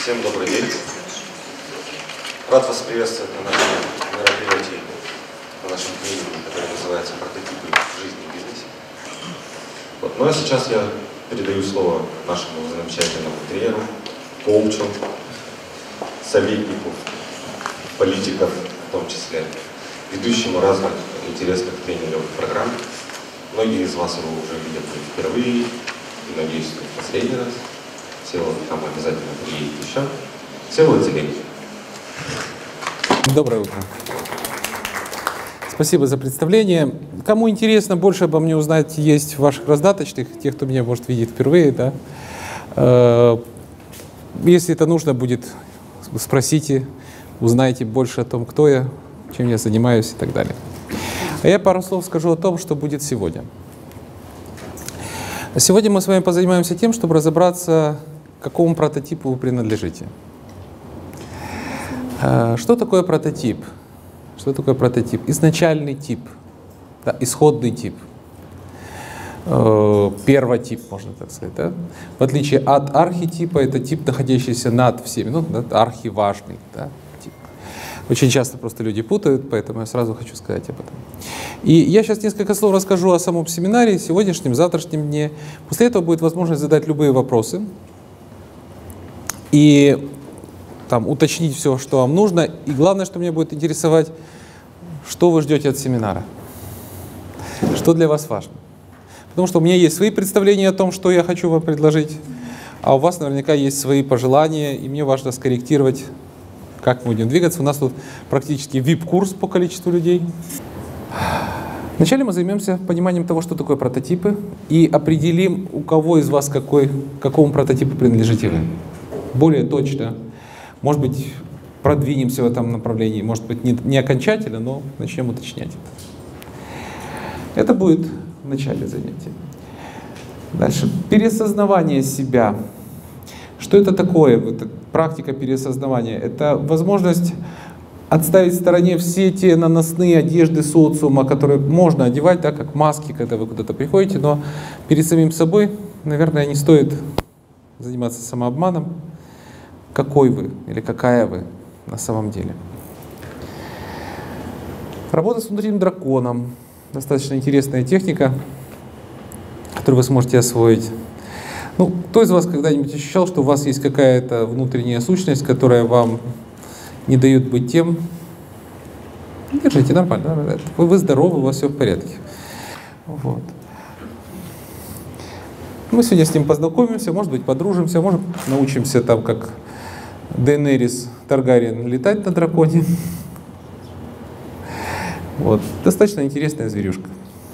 Всем добрый день. Рад вас приветствовать на нашем мероприятии, на нашем тренинге, который называется «Прототипы жизни и бизнесе». Вот. Ну а сейчас я передаю слово нашему замечательному тренеру, коучу, советнику, политиков, в том числе, ведущему разных интересных тренинговых программ. Многие из вас его уже видят впервые, и, надеюсь, в последний раз. Всеволод там обязательно приедет еще. Всеволод Зеленин. Доброе утро. Спасибо за представление. Кому интересно больше обо мне узнать, есть в ваших раздаточных, тех, кто меня, может, видит впервые. Да? Если это нужно будет, спросите, узнайте больше о том, кто я, чем я занимаюсь и так далее. А я пару слов скажу о том, что будет сегодня. Сегодня мы с вами позанимаемся тем, чтобы разобраться, к какому прототипу вы принадлежите. Что такое прототип? Что такое прототип? Изначальный тип, да, исходный тип, первотип, можно так сказать. Да? В отличие от архетипа, это тип, находящийся над всеми, ну, архиважный. Да, тип. Очень часто просто люди путают, поэтому я сразу хочу сказать об этом. И я сейчас несколько слов расскажу о самом семинаре, сегодняшнем, завтрашнем дне. После этого будет возможность задать любые вопросы и там, уточнить все, что вам нужно. И главное, что меня будет интересовать, что вы ждете от семинара, что для вас важно. Потому что у меня есть свои представления о том, что я хочу вам предложить, а у вас наверняка есть свои пожелания, и мне важно скорректировать, как мы будем двигаться. У нас тут практически VIP-курс по количеству людей. Вначале мы займемся пониманием того, что такое прототипы, и определим, у кого из вас какому прототипу принадлежите вы. Более точно, может быть, продвинемся в этом направлении, может быть, не окончательно, но начнем уточнять это. Это будет в начале занятия. Дальше. Переосознавание себя. Что это такое? Практика переосознавания. Это возможность отставить в стороне все те наносные одежды социума, которые можно одевать, да, как маски, когда вы куда-то приходите, но перед самим собой, наверное, не стоит заниматься самообманом, какой вы или какая вы на самом деле. Работа с внутренним драконом. Достаточно интересная техника, которую вы сможете освоить. Ну, кто из вас когда-нибудь ощущал, что у вас есть какая-то внутренняя сущность, которая вам не дает быть тем? Держите, нормально. Вы здоровы, у вас все в порядке. Вот. Мы сегодня с ним познакомимся, может быть, подружимся, может, научимся там, как Дейенерис Таргариен, летать на драконе. Вот. Достаточно интересная зверюшка.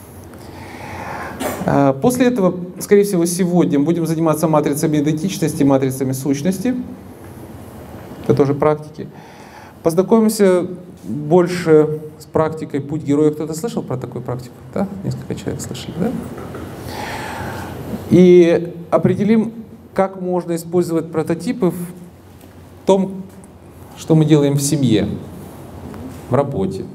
После этого, скорее всего, сегодня будем заниматься матрицами идентичности, матрицами сущности. Это тоже практики. Познакомимся больше с практикой «Путь героя». Кто-то слышал про такую практику? Да? Несколько человек слышали, да? И определим, как можно использовать прототипы в том, что мы делаем в семье, в работе.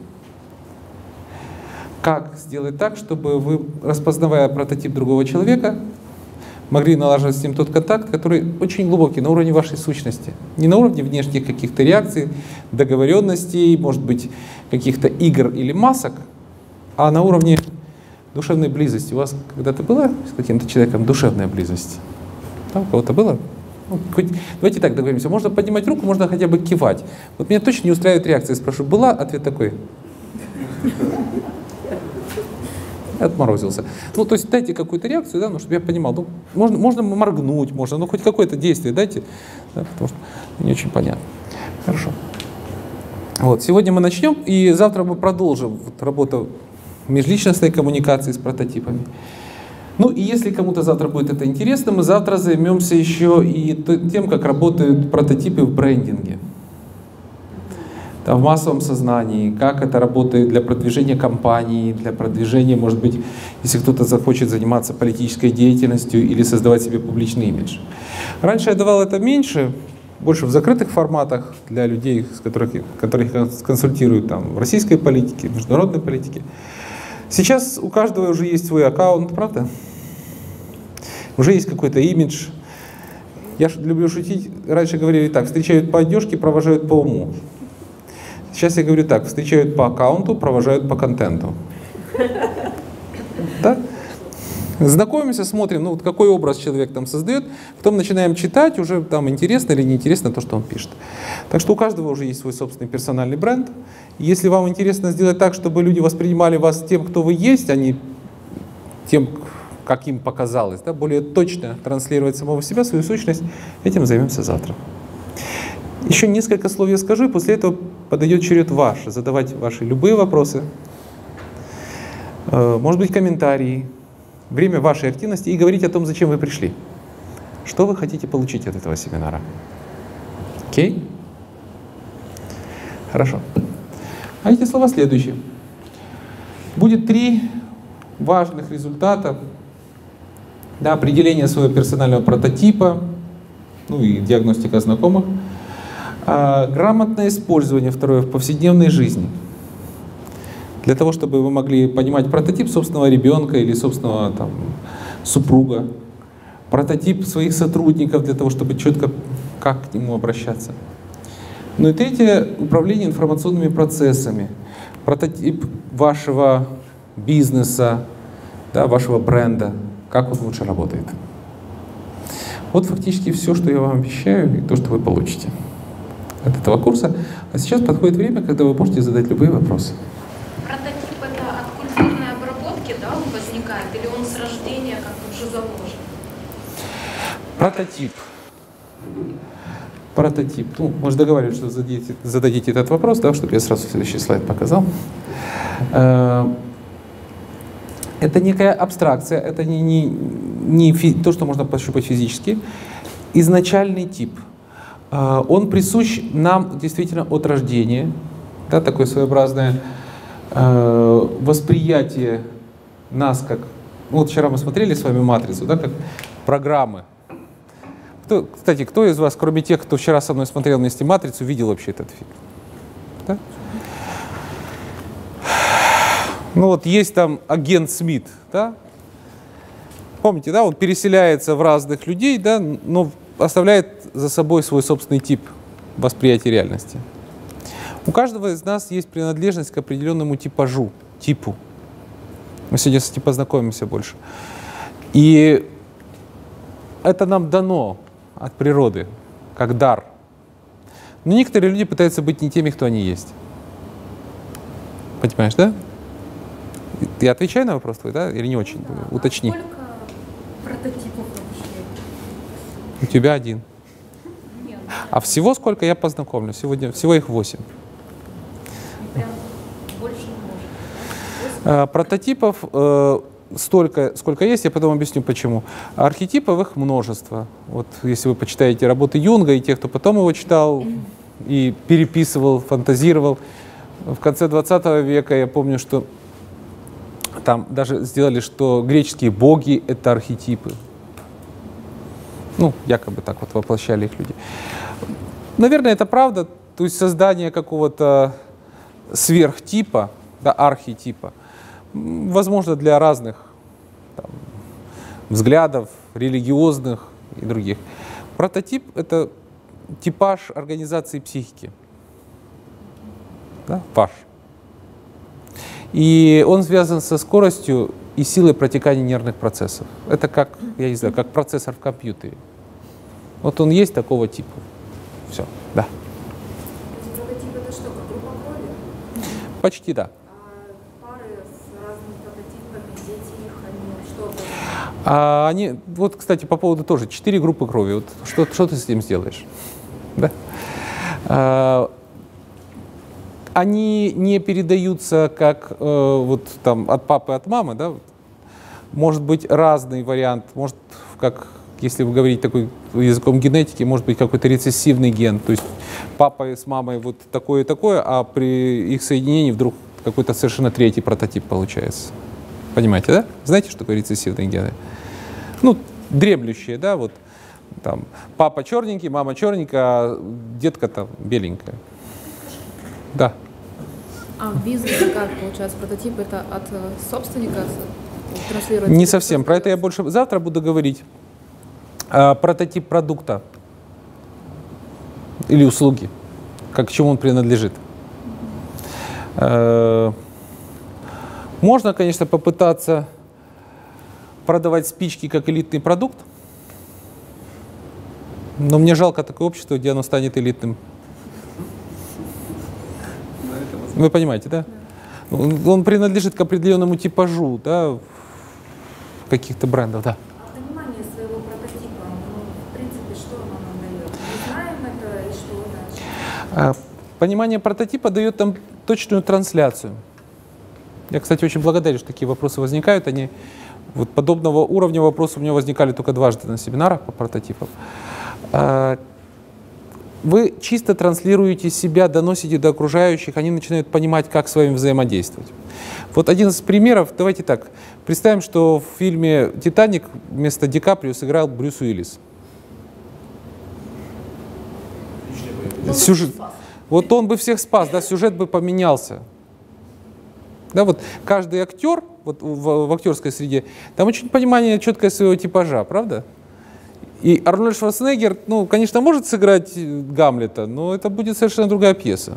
Как сделать так, чтобы вы, распознавая прототип другого человека, могли налаживать с ним тот контакт, который очень глубокий, на уровне вашей сущности. Не на уровне внешних каких-то реакций, договоренностей, может быть, каких-то игр или масок, а на уровне душевной близости. У вас когда-то была с каким-то человеком душевная близость? Да, у кого-то было? Ну, давайте так договоримся. Можно поднимать руку, можно хотя бы кивать. Вот меня точно не устраивает реакция. Спрошу, была? Ответ такой. Отморозился. Ну, то есть дайте какую-то реакцию, да, ну, чтобы я понимал. Ну, можно моргнуть, можно, ну, хоть какое-то действие дайте, да, потому что не очень понятно. Хорошо. Вот, сегодня мы начнем, и завтра мы продолжим работу межличностной коммуникации с прототипами. Ну, и если кому-то завтра будет это интересно, мы завтра займемся еще и тем, как работают прототипы в брендинге. В массовом сознании, как это работает для продвижения компании, для продвижения, может быть, если кто-то захочет заниматься политической деятельностью или создавать себе публичный имидж. Раньше я давал это меньше, больше в закрытых форматах для людей, которых консультируют там, в российской политике, в международной политике. Сейчас у каждого уже есть свой аккаунт, правда? Уже есть какой-то имидж. Я люблю шутить. Раньше говорили так: встречают по одежке, провожают по уму. Сейчас я говорю так: встречают по аккаунту, провожают по контенту. Да? Знакомимся, смотрим, ну вот какой образ человек там создает, потом начинаем читать, уже там интересно или неинтересно то, что он пишет. Так что у каждого уже есть свой собственный персональный бренд. Если вам интересно сделать так, чтобы люди воспринимали вас тем, кто вы есть, а не тем, как им показалось, да, более точно транслировать самого себя, свою сущность, этим займемся завтра. Еще несколько слов я скажу, и после этого подойдет черед ваш, задавать ваши любые вопросы, может быть, комментарии, время вашей активности и говорить о том, зачем вы пришли. Что вы хотите получить от этого семинара? Окей? Хорошо. А эти слова следующие. Будет 3 важных результата. Да, определение своего персонального прототипа, ну и диагностика знакомых. Грамотное использование, второе, в повседневной жизни. Для того, чтобы вы могли понимать прототип собственного ребенка или собственного там, супруга, прототип своих сотрудников, для того, чтобы четко как к нему обращаться. Ну и третье, управление информационными процессами, прототип вашего бизнеса, да, вашего бренда, как он лучше работает. Вот фактически все, что я вам обещаю, и то, что вы получите от этого курса. А сейчас подходит время, когда вы можете задать любые вопросы. Прототип — это от культурной обработки, да, он возникает, или он с рождения как-то уже заложен? Прототип. Прототип. Ну, может, договариваюсь, что зададите этот вопрос, да, чтобы я сразу следующий слайд показал. Это некая абстракция, это не то, что можно пощупать физически. Изначальный тип. Он присущ нам действительно от рождения. Да, такое своеобразное восприятие нас как... Ну, вот вчера мы смотрели с вами «Матрицу», да, как программы. Кстати, кто из вас, кроме тех, кто вчера со мной смотрел вместе «Матрицу», видел вообще этот фильм? Да? Ну вот есть там агент Смит, да? Помните, да, он переселяется в разных людей, да, но оставляет за собой свой собственный тип восприятия реальности. У каждого из нас есть принадлежность к определенному типажу, типу. Мы сегодня с этим познакомимся больше. И это нам дано от природы, как дар. Но некоторые люди пытаются быть не теми, кто они есть. Понимаешь, да? Я отвечаю на вопрос твой, да? Или не очень? Да. Уточни. А сколько прототипов вообще? У тебя 1. Нет. А всего сколько я познакомлю? Сегодня всего их 8. Прям больше не может. Прототипов столько, сколько есть, я потом объясню почему. Архетипов их множество. Вот если вы почитаете работы Юнга и тех, кто потом его читал и переписывал, фантазировал, в конце 20 века я помню, что там даже сделали, что греческие боги — это архетипы. Ну, якобы так вот воплощали их люди. Наверное, это правда. То есть создание какого-то сверхтипа, да, архетипа, возможно, для разных там, взглядов, религиозных и других. Прототип — это типаж организации психики. Да? Ваш. И он связан со скоростью и силой протекания нервных процессов. Это как, я не знаю, как процессор в компьютере. Вот он есть такого типа. Все, да. Прототип — это что, как группа крови? Почти да. А пары с разными прототипами, дети их, они что это? А они, вот, кстати, по поводу тоже 4 группы крови. Вот что ты с этим сделаешь? Да? Они не передаются как вот там от папы, от мамы, да? Может быть разный вариант, может, как, если вы говорите такой языком генетики, может быть какой-то рецессивный ген, то есть папа с мамой вот такое и такое, а при их соединении вдруг какой-то совершенно третий прототип получается. Понимаете, да? Знаете, что такое рецессивные гены? Ну, дремлющие, да, вот там папа черненький, мама черненькая, а детка там беленькая. Да. А в бизнесе как получается? Прототип — это от собственника транслируется? Не совсем. Про это я больше завтра буду говорить. Прототип продукта. или услуги, как к чему он принадлежит. Можно, конечно, попытаться продавать спички как элитный продукт, но мне жалко такое общество, где оно станет элитным. Вы понимаете, да? Он принадлежит к определенному типажу, да, каких-то брендов, да. А понимание своего прототипа, ну, в принципе, что оно нам дает? Мы знаем это и что дальше? Понимание прототипа дает нам точную трансляцию. Я, кстати, очень благодарен, что такие вопросы возникают. Они, вот подобного уровня вопросы у меня возникали только дважды на семинарах по прототипам. Вы чисто транслируете себя, доносите до окружающих, они начинают понимать, как с вами взаимодействовать. Вот один из примеров, давайте так, представим, что в фильме «Титаник» вместо Ди Каприо сыграл Брюс Уиллис. Сюжет. Вот он бы всех спас, да, сюжет бы поменялся. Да, вот каждый актер вот в актерской среде, там очень понимание четкое своего типажа, правда? И Арнольд Шварценеггер, ну, конечно, может сыграть Гамлета, но это будет совершенно другая пьеса.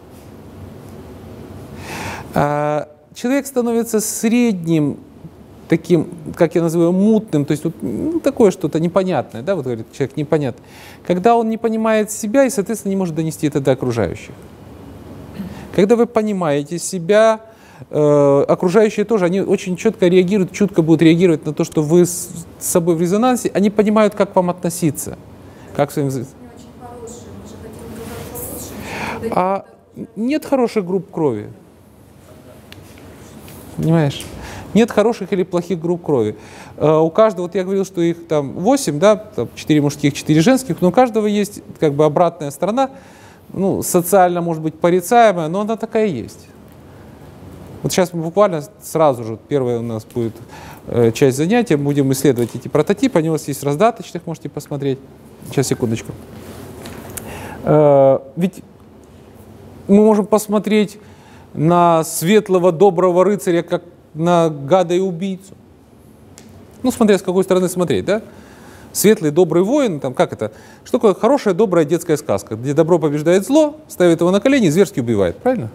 Человек становится средним, таким, как я называю, мутным, то есть вот, ну, такое что-то непонятное, да, вот говорит человек непонятный, когда он не понимает себя и, соответственно, не может донести это до окружающих. Когда вы понимаете себя, окружающие тоже, они очень четко реагируют, чутко будут реагировать на то, что вы с собой в резонансе, они понимают, как к вам относиться. Как своим... Не очень хорошие, мы же хотим казаться лучше. Нет хороших групп крови. Понимаешь? Нет хороших или плохих групп крови. У каждого, вот я говорил, что их там 8, да, там 4 мужских, 4 женских, но у каждого есть как бы обратная сторона, ну, социально, может быть, порицаемая, но она такая есть. Вот сейчас мы буквально сразу же, первая у нас будет часть занятия, будем исследовать эти прототипы, они у вас есть в раздаточных, можете посмотреть. Сейчас, секундочку. Ведь мы можем посмотреть на светлого, доброго рыцаря, как на гада и убийцу. Ну, смотря с какой стороны смотреть, да? Светлый, добрый воин, там, как это? Что такое хорошая, добрая детская сказка, где добро побеждает зло, ставит его на колени и зверски убивает, правильно?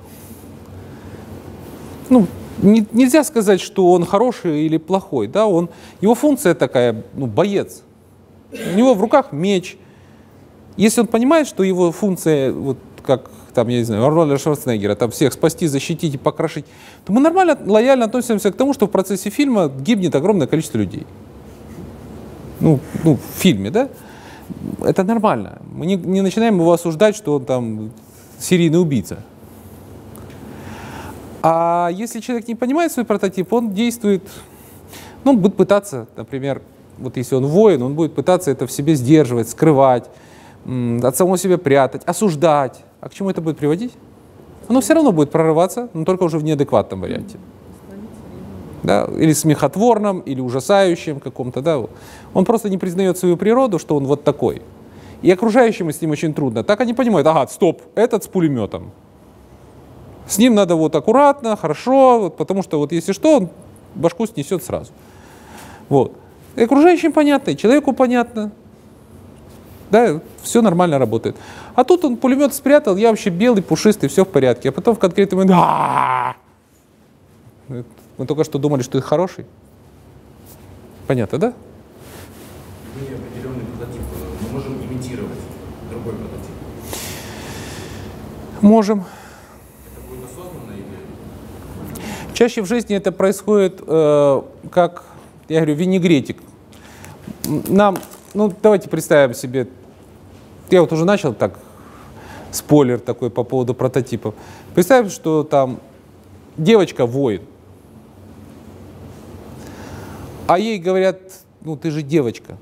Ну, нельзя сказать, что он хороший или плохой, да? Его функция такая, ну, боец. У него в руках меч. Если он понимает, что его функция, вот как там, я не знаю, Арнольда Шварценеггера, там всех спасти, защитить и покрошить, то мы нормально, лояльно относимся к тому, что в процессе фильма гибнет огромное количество людей. Ну, в фильме, да? Это нормально. Мы не начинаем его осуждать, что он там серийный убийца. А если человек не понимает свой прототип, он действует, ну, он будет пытаться, например, вот если он воин, он будет пытаться это в себе сдерживать, скрывать, от самого себя прятать, осуждать. А к чему это будет приводить? Оно все равно будет прорываться, но только уже в неадекватном варианте. Да? Или смехотворном, или ужасающем каком-то. Да? Он просто не признает свою природу, что он вот такой. И окружающим с ним очень трудно. Так они понимают, ага, стоп, этот с пулеметом. С ним надо вот аккуратно, хорошо, вот, потому что вот если что, он башку снесет сразу. Вот. И окружающим понятно, и человеку понятно. Да, все нормально работает. А тут он пулемет спрятал, я вообще белый, пушистый, все в порядке. А потом в конкретный момент... Мы только что думали, что ты хороший. Понятно, да? Мы определенный прототип, мы можем имитировать другой прототип. Можем. Это будет осознанно или... Чаще в жизни это происходит, как, я говорю, винегретик. Нам, ну, давайте представим себе, я вот уже начал так, спойлер такой по поводу прототипов. Представим, что там девочка воин, а ей говорят, ну, ты же девочка.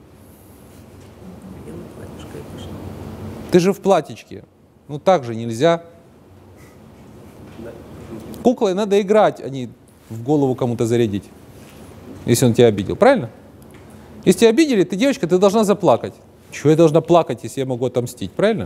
Ты же в платьичке. Ну, так же нельзя. Куклой надо играть, а не в голову кому-то зарядить, если он тебя обидел. Правильно? Если тебя обидели, ты девочка, ты должна заплакать. Чего я должна плакать, если я могу отомстить? Правильно?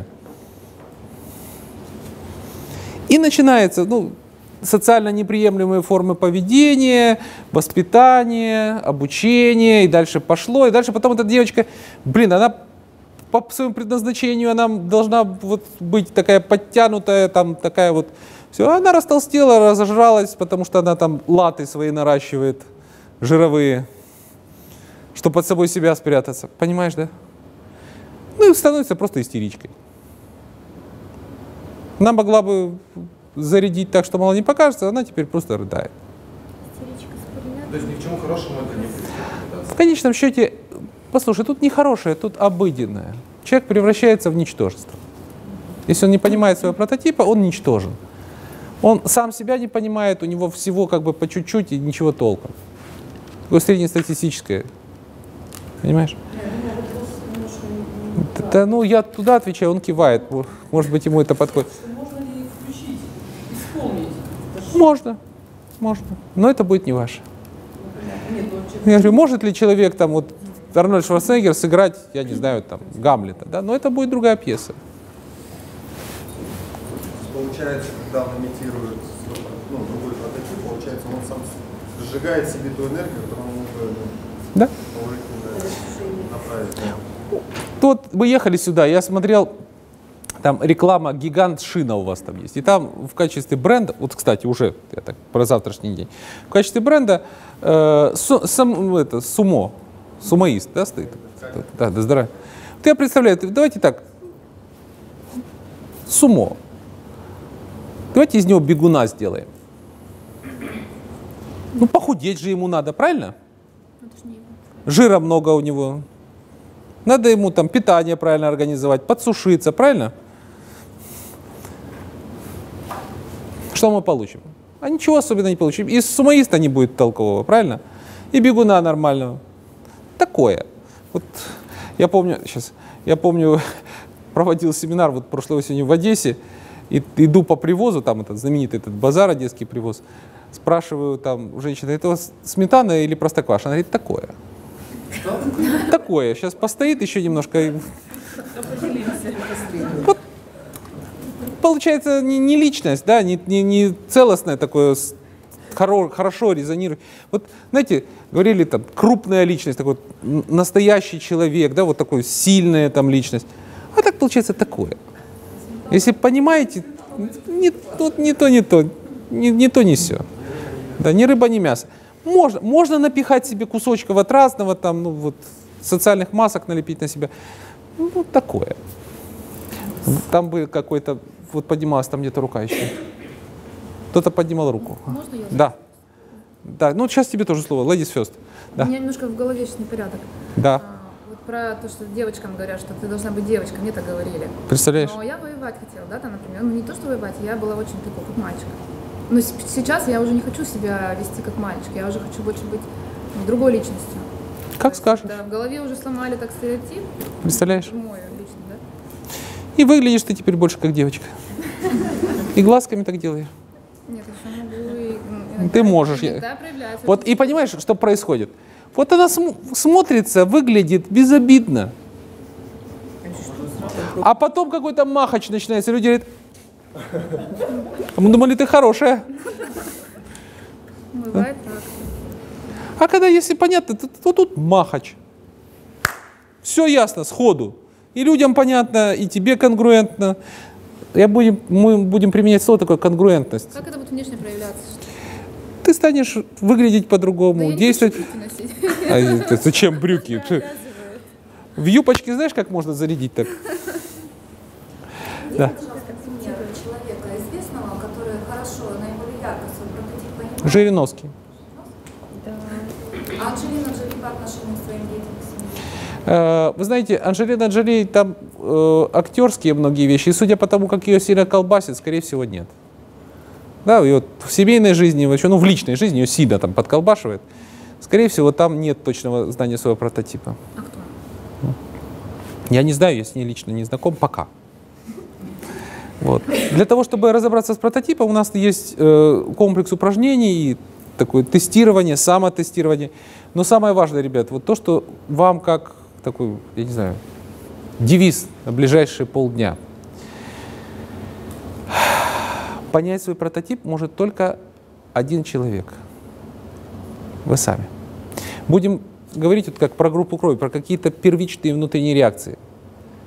И начинается, ну, социально неприемлемые формы поведения, воспитания, обучения, и дальше пошло. И дальше потом эта девочка, блин, она по своему предназначению она должна вот быть такая подтянутая, там такая вот. Все, она растолстела, разожралась, потому что она там латы свои наращивает, жировые, чтобы под собой себя спрятаться. Понимаешь, да? Ну и становится просто истеричкой. Она могла бы зарядить так, что мало не покажется, она теперь просто рыдает. То есть ни к чему хорошему это не приведет. В конечном счете, послушай, тут не хорошее, тут обыденное. Человек превращается в ничтожество. Если он не понимает своего прототипа, он ничтожен. Он сам себя не понимает, у него всего как бы по чуть-чуть и ничего толком. Такое среднестатистическое. Понимаешь? Да, ну я туда отвечаю, он кивает. Может быть, ему это подходит. Можно ли включить, исполнить? Можно. Но это будет не ваше. Я говорю, может ли человек, там, вот, Арнольд Шварценеггер сыграть, я не знаю, там, Гамлета, да? Но это будет другая пьеса. Получается, когда он имитирует другой прототип, получается, он сам сжигает себе ту энергию, которую он уже Да? положительно направить. Тут мы ехали сюда, я смотрел, там реклама «Гигант Шина» у вас там есть. И там в качестве бренда, вот, кстати, уже, я так, про завтрашний день, в качестве бренда сумо, сумоист, да, стоит? Да, здравия. Вот я представляю, давайте так, сумо. Давайте из него бегуна сделаем. Ну, похудеть же ему надо, правильно? Жира много у него. Надо ему там питание правильно организовать, подсушиться, правильно? Что мы получим? А ничего особенно не получим. И сумоиста не будет толкового, правильно? И бегуна нормального. Такое. Вот я помню, проводил семинар вот прошлой осенью в Одессе, и иду по привозу, там этот знаменитый этот базар, одесский привоз, спрашиваю там у женщины, это у вас сметана или простокваша? Она говорит, такое. Такое. Сейчас постоит еще немножко. Вот, получается, не личность, да, не целостное такое, хорошо резонирует. Вот, знаете, говорили там, крупная личность, такой настоящий человек, да, вот такой сильная там личность. А так получается такое. Если понимаете, не то, не сё. Да, ни рыба, ни мясо. Можно напихать себе кусочков от разного, там, ну, вот, социальных масок налепить на себя. Ну, такое. Там бы какой-то, вот поднималась там где-то рука еще. Кто-то поднимал руку. Можно я? Да. Да, ну сейчас тебе тоже слово. Ladies first. Да. У меня немножко в голове сейчас непорядок. Да. Вот про то, что девочкам говорят, что ты должна быть девочкой, мне так говорили. Представляешь? Но я воевать хотела, да, там, например, ну не то, что воевать, я была очень такой, как мальчик. Но сейчас я уже не хочу себя вести как мальчик, я уже хочу больше быть другой личностью. Как скажешь. Да, в голове уже сломали так стереотип. Представляешь? Мой лично, да. И выглядишь ты теперь больше как девочка. И глазками так делаешь. Нет, еще могу и... Ты можешь. Да, проявляется. Вот и понимаешь, что происходит? Вот она смотрится, выглядит безобидно. А потом какой-то махач начинается, люди говорят, мы думали, ты хорошая. Бывает так. А когда, если понятно, то тут махач. Все ясно, сходу. И людям понятно, и тебе конгруентно. Мы будем применять слово такое конгруентность. Как это будет внешне проявляться? Ты станешь выглядеть по-другому, Да действовать. Я не хочу брюки носить. А зачем брюки? Обязывает. В юбочке знаешь, как можно зарядить так? Да. Человека известного, который хорошо, наиболее ярко свой прототип понимает. Жириновский. А Анджелина Джоли по отношению к своим детям, к семье? Вы знаете, Анджелина Джоли, там актерские многие вещи, и судя по тому, как ее сильно колбасит, скорее всего, нет. Да, и вот в семейной жизни, вообще, ну в личной жизни ее сильно там подколбашивает. Скорее всего, там нет точного знания своего прототипа. А кто? Я не знаю, я с ней лично не знаком пока. Вот. Для того, чтобы разобраться с прототипом, у нас есть комплекс упражнений, такое тестирование, самотестирование. Но самое важное, ребят, вот то, что вам как такой, я не знаю, девиз на ближайшие полдня. Понять свой прототип может только один человек. Вы сами. Будем говорить вот как про группу крови, про какие-то первичные внутренние реакции.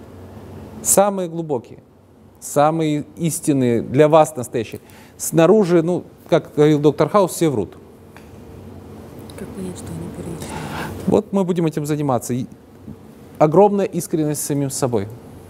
Самые глубокие, самые истинные, для вас настоящие. Снаружи, ну, как говорил доктор Хаус, все врут. Как понять, что они первичные? Вот мы будем этим заниматься. И огромная искренность с самим собой.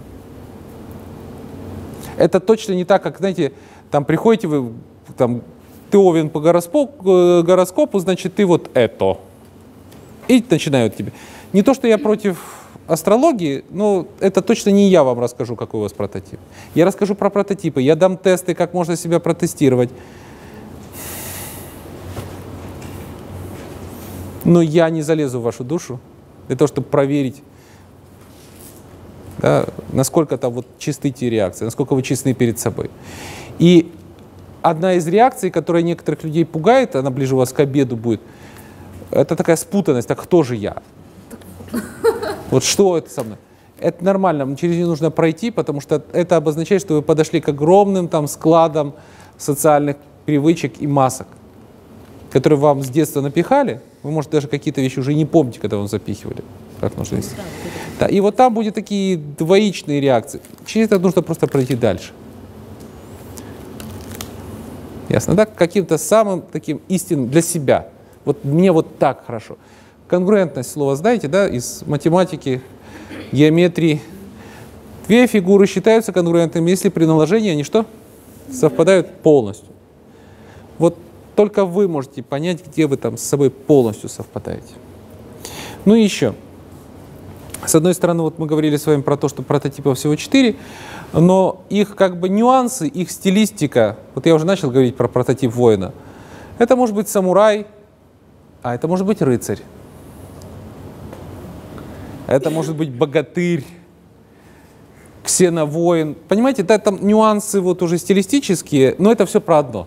Это точно не так, как, знаете, там приходите вы, там, ты овен по гороскопу, значит, ты вот это. И начинают тебе. Не то, что я против астрологии, но это точно не я вам расскажу, какой у вас прототип. Я расскажу про прототипы, я дам тесты, как можно себя протестировать. Но я не залезу в вашу душу для того, чтобы проверить, да, насколько там вот чисты те реакции, насколько вы честны перед собой. И одна из реакций, которая некоторых людей пугает, она ближе у вас к обеду будет, это такая спутанность, так кто же я? Вот что это со мной? Это нормально, через нее нужно пройти, потому что это обозначает, что вы подошли к огромным там складам социальных привычек и масок, которые вам с детства напихали. Вы, может, даже какие-то вещи уже не помните, когда вам запихивали, как нужно вести. Да, и вот там будут такие двоичные реакции. Через это нужно просто пройти дальше. Ясно, да? Каким-то самым таким истинным для себя. Вот мне вот так хорошо. Конгруентность слова знаете, да, из математики, геометрии. Две фигуры считаются конгруентными, если при наложении они что? Совпадают полностью. Вот только вы можете понять, где вы там с собой полностью совпадаете. Ну и еще. С одной стороны, вот мы говорили с вами про то, что прототипов всего 4, но их как бы нюансы, их стилистика, вот я уже начал говорить про прототип воина, это может быть самурай, а это может быть рыцарь. Это может быть богатырь, ксеновоин. Понимаете, да, там нюансы вот уже стилистические, но это все про одно.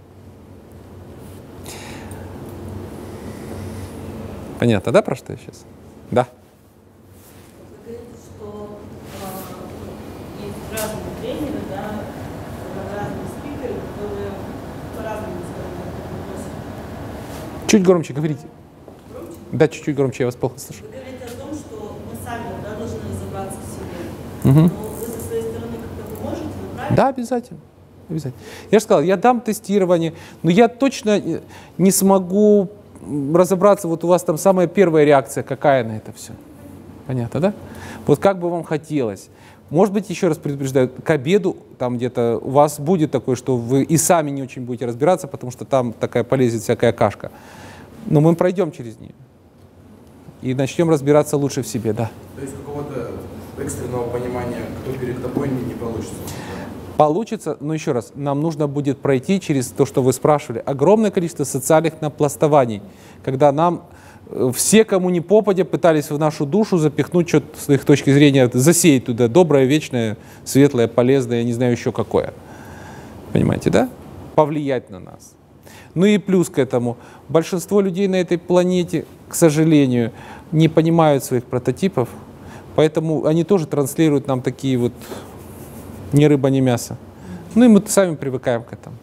Понятно, да, про что я сейчас? Да. Вы говорите, что есть разные тренеры, да, разные спикеры, которые по-разному, скажем так, относятся. Чуть громче говорите. Громче? Да, чуть-чуть громче, я вас плохо слышу. Вы говорите о том, что мы сами, да, должны разобраться в себе. Угу. Но вы со своей стороны как-то поможете, вы правильно? Да, обязательно. Обязательно. Я же сказал, я дам тестирование, но я точно не смогу разобраться, вот у вас там самая первая реакция, какая на это все. Понятно, да? Вот как бы вам хотелось. Может быть, еще раз предупреждаю, к обеду там где-то у вас будет такое, что вы и сами не очень будете разбираться, потому что там такая полезет всякая кашка. Но мы пройдем через нее. И начнем разбираться лучше в себе, да. То есть какого-то экстренного понимания, кто перед тобой, не получится? Получится, но еще раз, нам нужно будет пройти через то, что вы спрашивали, огромное количество социальных напластований, когда нам все, кому ни попадя, пытались в нашу душу запихнуть что-то с их точки зрения, засеять туда доброе, вечное, светлое, полезное, я не знаю еще какое. Понимаете, да? Повлиять на нас. Ну и плюс к этому, большинство людей на этой планете, к сожалению, не понимают своих прототипов, поэтому они тоже транслируют нам такие вот ни рыба, ни мясо. Ну и мы сами привыкаем к этому.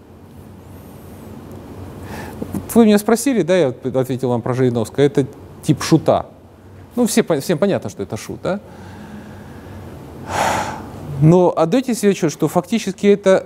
Вы меня спросили, да, я ответил вам про Жириновского, это тип шута. Ну, всем понятно, что это шут, да? Но отдайте себе отчет, что фактически это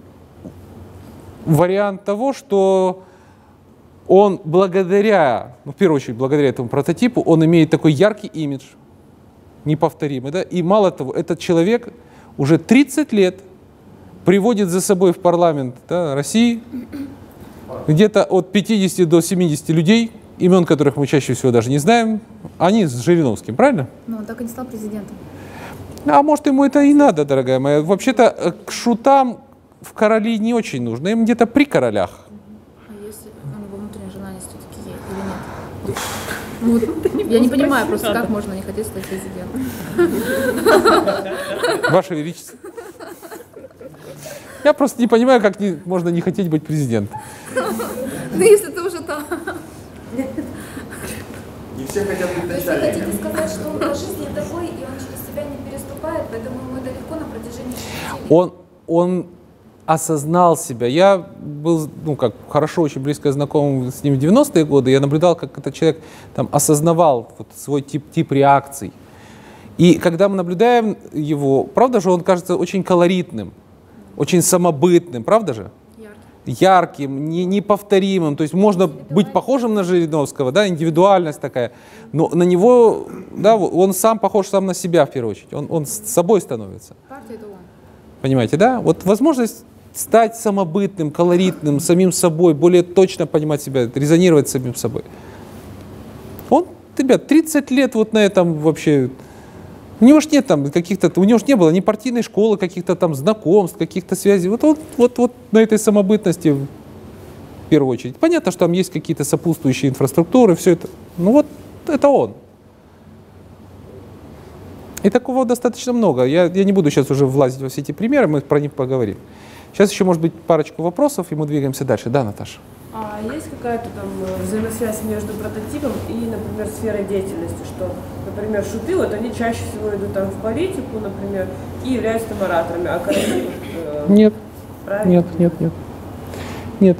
вариант того, что он благодаря, ну, в первую очередь, благодаря этому прототипу, он имеет такой яркий имидж, неповторимый, да? И мало того, этот человек уже 30 лет приводит за собой в парламент, да, России где-то от 50 до 70 людей, имен которых мы чаще всего даже не знаем, они с Жириновским, правильно? Но он так и не стал президентом. А может, ему это и надо, дорогая моя. Вообще-то к шутам в короли не очень нужно, им где-то при королях. А если у него внутреннее желание все-таки есть или нет? Вот, я не понимаю просто, как можно не хотеть стать президентом. Ваше Величество. Я просто не понимаю, как можно не хотеть быть президентом. Ну, если ты уже там. Не все хотят быть То есть вы начальниками. хотите сказать, что он по жизни такой, и он через себя не переступает, поэтому ему это легко на протяжении всей жизни? Он осознал себя. Я был, ну, как хорошо, очень близко знаком с ним в 90-е годы. Я наблюдал, как этот человек там осознавал вот свой тип реакций. И когда мы наблюдаем его, правда же он кажется очень колоритным, очень самобытным, правда же? Ярким, неповторимым. То есть можно быть похожим на Жириновского, да, индивидуальность такая, но на него, да, он сам похож сам на себя в первую очередь. Он с собой становится. Партия — это он. Понимаете, да? Вот возможность стать самобытным, колоритным, самим собой, более точно понимать себя, резонировать с самим собой. Он, ребят, 30 лет вот на этом вообще. У него ж нет там каких-то, у него ж не было ни партийной школы, каких-то там знакомств, каких-то связей. Вот он вот на этой самобытности в первую очередь. Понятно, что там есть какие-то сопутствующие инфраструктуры, все это. Ну вот это он. И такого достаточно много. Я не буду сейчас уже влазить во все эти примеры, мы про них поговорим. Сейчас еще, может быть, парочку вопросов, и мы двигаемся дальше. Да, Наташа? А есть какая-то там взаимосвязь между прототипом и, например, сферой деятельности, что, например, шуты, вот они чаще всего идут там в политику, например, и являются там ораторами, а короли... Нет. Правильно? Нет.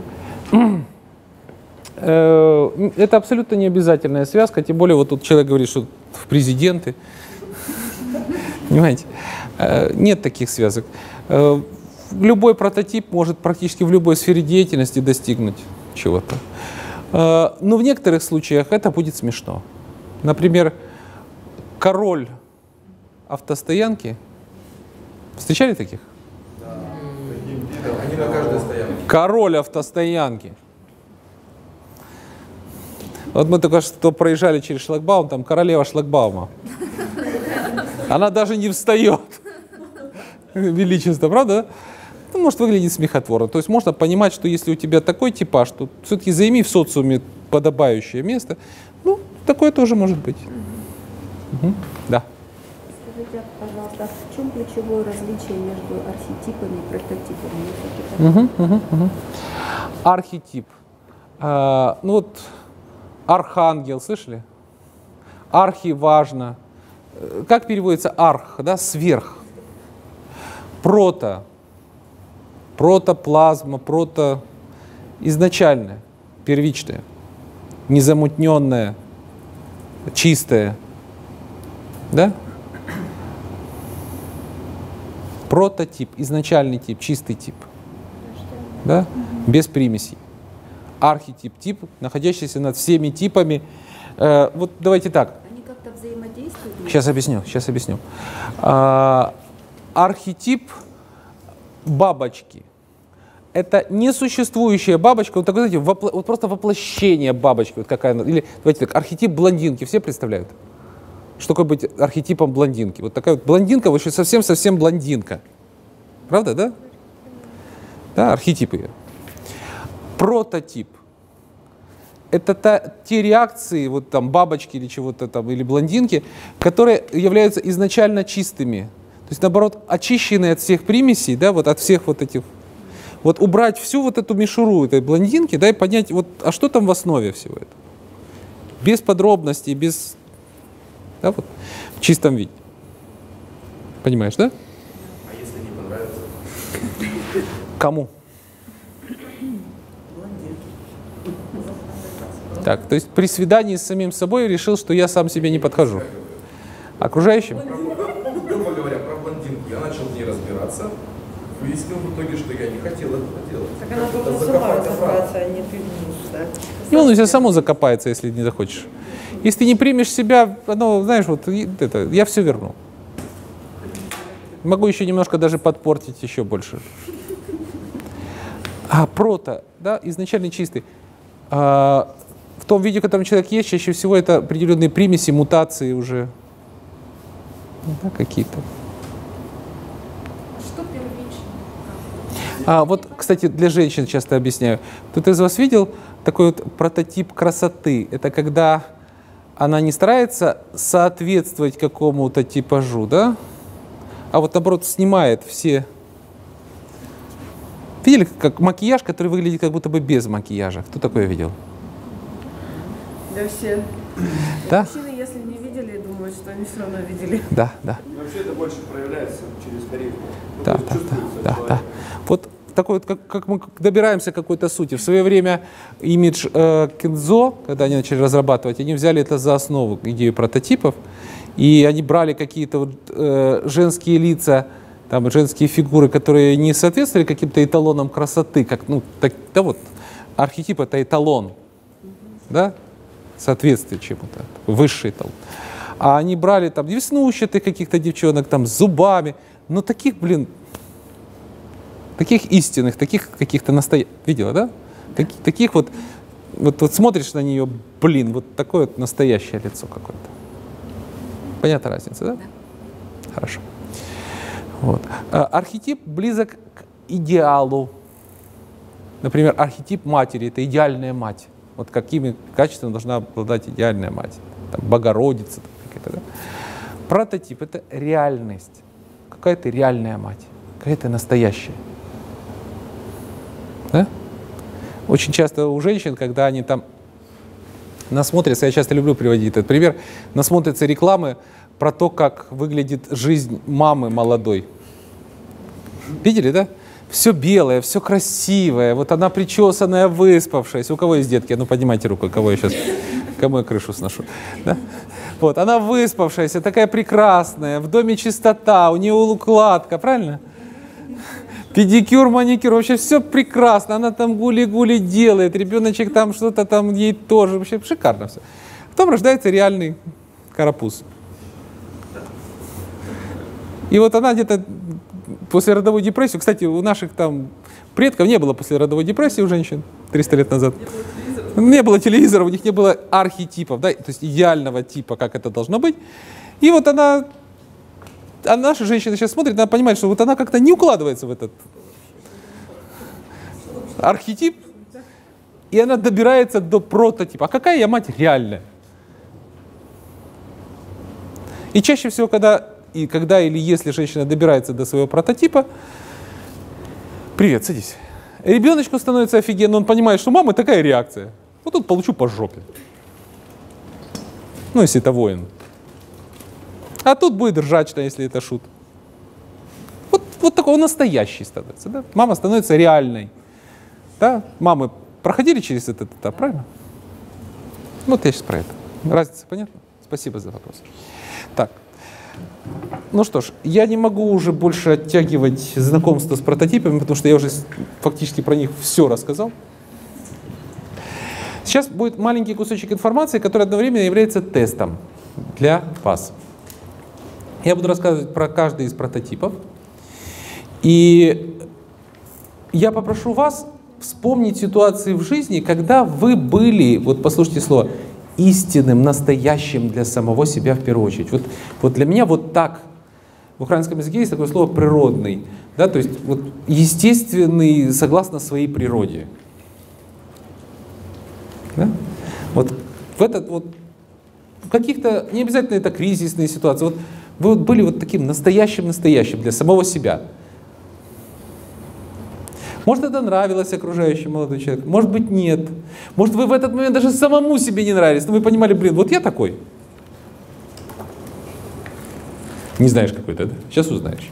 Это абсолютно не обязательная связка, тем более вот тут человек говорит, что в президенты. Понимаете? Нет таких связок. Любой прототип может практически в любой сфере деятельности достигнуть чего-то. Но в некоторых случаях это будет смешно. Например, король автостоянки. Встречали таких? Да. Они на каждой стоянке. Король автостоянки. Вот мы только что проезжали через шлагбаум, там королева шлагбаума. Она даже не встает. Величество, правда? Ну, может выглядеть смехотворно. То есть можно понимать, что если у тебя такой типаж, то все-таки займи в социуме подобающее место. Ну, такое тоже может быть. Угу. Да. Скажите, пожалуйста, в чем ключевое различие между архетипами и прототипами? Архетип. Ну вот архангел, слышали? Архи важно. Как переводится арх, да, сверх? Протоплазма, изначальное, первичное, незамутненное, чистое. Да? Прототип, изначальный тип, чистый тип. Да? Без примесей. Архетип, тип, находящийся над всеми типами. Вот давайте так. Они как-то взаимодействуют? Сейчас объясню. Архетип бабочки. Это несуществующая бабочка, вот такое, знаете, вот просто воплощение бабочки. Вот какая она. Или, давайте так, архетип блондинки. Все представляют? Что такое быть архетипом блондинки? Вот такая вот блондинка, вообще совсем-совсем блондинка. Правда, да? Да, архетип ее. Прототип. Это те реакции, вот там бабочки или чего-то там, или блондинки, которые являются изначально чистыми. То есть, наоборот, очищенные от всех примесей, да, вот от всех вот этих. Вот убрать всю вот эту мишуру этой блондинки, да, и понять, вот, а что там в основе всего этого? Без подробностей, без, да, вот, в чистом виде. Понимаешь, да? А если не понравится? Кому? Так, то есть при свидании с самим собой решил, что я сам себе не подхожу. Окружающим? Грубо говоря, про блондинку я начал в ней разбираться, выяснил в итоге, что я не хотел этого делать. Так она должна сама разобраться, а не ты, да? Не волнуйся, само закопается, если не захочешь. Если ты не примешь себя, ну, знаешь, вот это, я все верну. Могу еще немножко даже подпортить еще больше. А прото, да, изначально чистый. В том виде, в котором человек есть, чаще всего это определенные примеси, мутации уже, да, какие-то. Что первично? Вот, кстати, для женщин часто объясняю. Кто-то из вас видел такой вот прототип красоты? Это когда она не старается соответствовать какому-то типажу, да? А вот, наоборот, снимает все. Видели, как макияж, который выглядит как будто бы без макияжа? Кто такое видел? Да все. Да? Мужчины, если не видели, думают, что они все равно видели. Да, да. Вообще это больше проявляется через харизму. Да. Вот такой вот, как мы добираемся к какой-то сути. В свое время имидж Кензо, когда они начали разрабатывать, они взяли это за основу, идею прототипов, и они брали какие-то вот, женские лица, там, женские фигуры, которые не соответствовали каким-то эталонам красоты, как, ну, так, да вот, архетип — это эталон, да, соответствие чему-то, высший эталон. А они брали там веснущатых каких-то девчонок, там, с зубами, но таких, блин, таких истинных, таких каких-то настоящих, видела, да? Таких вот, вот смотришь на нее, блин, вот такое вот настоящее лицо какое-то. Понятна разница, да? Хорошо. Вот. Архетип близок к идеалу. Например, архетип матери — это идеальная мать. Вот какими качествами должна обладать идеальная мать? Там, Богородица, там, какая-то, да? Прототип — это реальность. Какая-то реальная мать, какая-то настоящая. Да? Очень часто у женщин, когда они там насмотрятся, я часто люблю приводить этот пример, насмотрятся рекламы про то, как выглядит жизнь мамы молодой. Видели, да? Все белое, все красивое, вот она причесанная, выспавшаяся. У кого есть детки? Ну, поднимайте руку, кому я сейчас, кому я крышу сношу. Да? Вот, она выспавшаяся, такая прекрасная, в доме чистота, у нее укладка, правильно? Педикюр, маникюр, вообще все прекрасно, она там гули-гули делает, ребеночек там что-то там ей тоже, вообще шикарно все. Потом рождается реальный карапуз. И вот она где-то после родовой депрессии, кстати, у наших там предков не было после родовой депрессии у женщин 300 лет назад. Не было телевизора, у них не было архетипов, да, то есть идеального типа, как это должно быть. И вот она, а наша женщина сейчас смотрит, она понимает, что вот она как-то не укладывается в этот архетип, и она добирается до прототипа. А какая я мать реальная? И чаще всего, когда или если женщина добирается до своего прототипа, привет, садись. Ребеночку становится офигенно, он понимает, что у мамы такая реакция. Вот тут получу по жопе. Ну, если это воин. А тут будет ржачно, если это шут. Вот такой настоящий становится. Да? Мама становится реальной. Да? Мамы проходили через этот этап, правильно? Вот я сейчас про это. Разница понятна? Спасибо за вопрос. Так. Ну что ж, я не могу уже больше оттягивать знакомство с прототипами, потому что я уже фактически про них все рассказал. Сейчас будет маленький кусочек информации, который одновременно является тестом для вас. Я буду рассказывать про каждый из прототипов. И я попрошу вас вспомнить ситуации в жизни, когда вы были, вот послушайте слово, истинным, настоящим для самого себя в первую очередь. Вот для меня вот так. В украинском языке есть такое слово «природный». Да, то есть вот, естественный согласно своей природе. Да? Вот в этот вот каких-то, не обязательно это кризисные ситуации, вот вы вот были вот таким настоящим для самого себя. Может, это нравилось окружающему молодой человек, может быть, нет. Может, вы в этот момент даже самому себе не нравились, но вы понимали, блин, вот я такой. Не знаешь, какой ты, да? Сейчас узнаешь.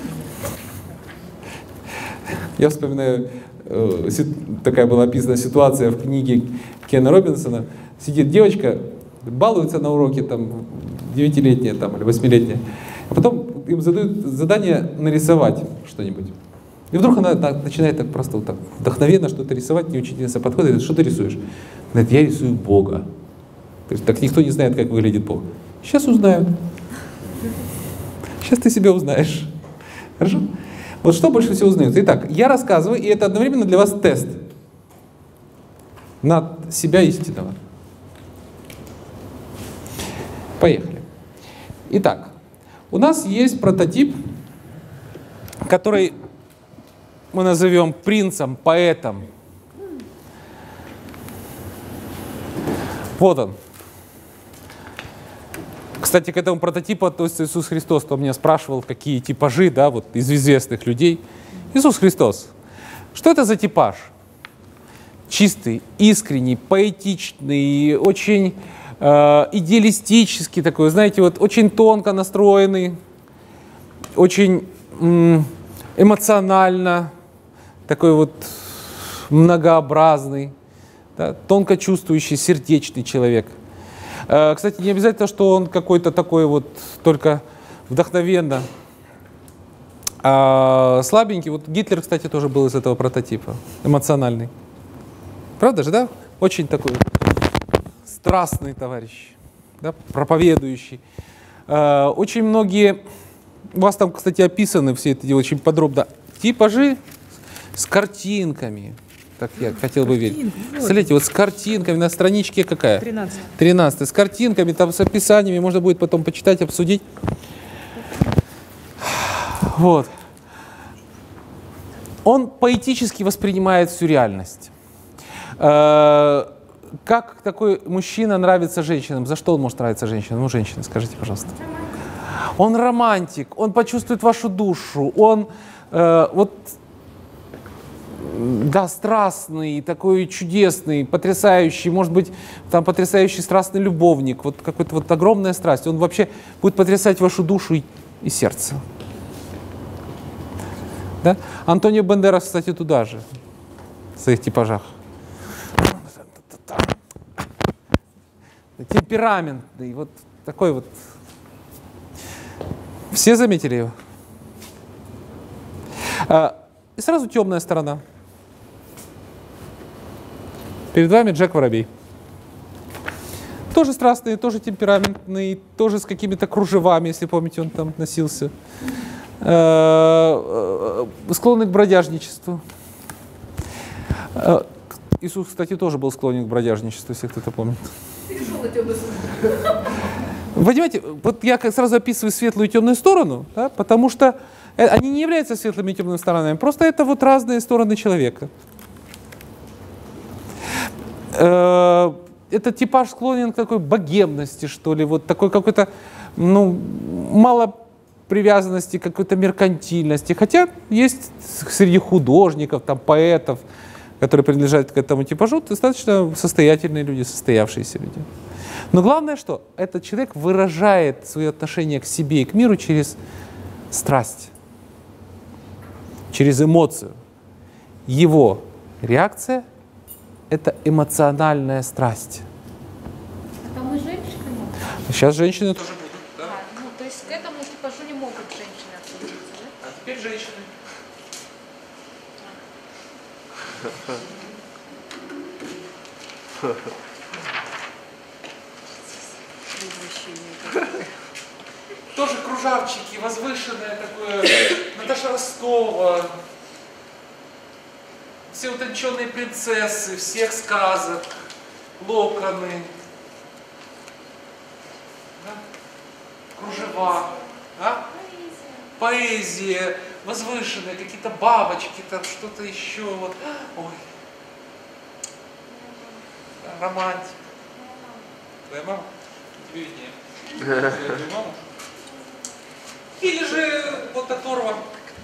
Я вспоминаю, такая была описана ситуация в книге Кена Робинсона. Сидит девочка, балуется на уроке, там, 9-летняя там, или 8-летняя. А потом им задают задание нарисовать что-нибудь. И вдруг она начинает так просто вот так вдохновенно что-то рисовать, не учительница подходит и говорит: что ты рисуешь? Говорит: я рисую Бога. Так никто не знает, как выглядит Бог. Сейчас узнают. Сейчас ты себя узнаешь. Хорошо? Вот что больше всего узнается. Итак, я рассказываю, и это одновременно для вас тест на себя истинного. Поехали. Итак, у нас есть прототип, который мы назовем принцем, поэтом. Вот он. Кстати, к этому прототипу относится Иисус Христос. Кто меня спрашивал, какие типажи, да, вот из известных людей. Иисус Христос. Что это за типаж? Чистый, искренний, поэтичный, очень идеалистический такой, знаете, вот очень тонко настроенный, очень эмоционально, такой вот многообразный, да, тонко чувствующий, сердечный человек. Кстати, не обязательно, что он какой-то такой вот только вдохновенно слабенький. Вот Гитлер, кстати, тоже был из этого прототипа, эмоциональный. Правда же, да? Очень такой страстный товарищ, да? Проповедующий. Очень многие, у вас там, кстати, описаны все это дело очень подробно, типажи с картинками. Так я хотел бы верить. Смотрите, вот с картинками на страничке какая? 13. 13. С картинками, там с описаниями, можно будет потом почитать, обсудить. Вот. Он поэтически воспринимает всю реальность. Как такой мужчина нравится женщинам? За что он может нравиться женщинам? Ну, женщины, скажите, пожалуйста. Он романтик, он почувствует вашу душу, он вот, да, страстный, такой чудесный, потрясающий, может быть, там потрясающий страстный любовник, вот какой-то вот огромная страсть. Он вообще будет потрясать вашу душу и сердце. Да? Антонио Бандерас, кстати, туда же, в своих типажах. Темпераментный, вот такой вот. Все заметили его? И сразу темная сторона. Перед вами Джек Воробей. Тоже страстный, тоже темпераментный, тоже с какими-то кружевами, если помните, он там носился. Склонный к бродяжничеству. Иисус, кстати, тоже был склонен к бродяжничеству, если кто-то помнит. Вы понимаете, вот я сразу описываю светлую и темную сторону, да, потому что они не являются светлыми и темными сторонами, просто это вот разные стороны человека. Этот типаж склонен к такой богемности, что ли, вот такой какой-то, ну, мало привязанности, какой-то меркантильности. Хотя есть среди художников, там, поэтов, которые принадлежат к этому типажу, достаточно состоятельные люди, состоявшиеся люди. Но главное, что этот человек выражает свое отношение к себе и к миру через страсть, через эмоцию. Его реакция – это эмоциональная страсть. А там и женщины могут. Сейчас женщины тоже будут. Да? Ну, то есть к этому типажу не могут женщины относиться, да? А теперь женщины. Тоже кружавчики, возвышенное такое, Наташа Ростова, все утонченные принцессы, всех сказок, локоны, да? Кружева, а? Поэзия, возвышенные, какие-то бабочки, там что-то еще, вот, ой, романтика. Твоя мама? Тебе виднее. Твою маму? Или же вот оторва.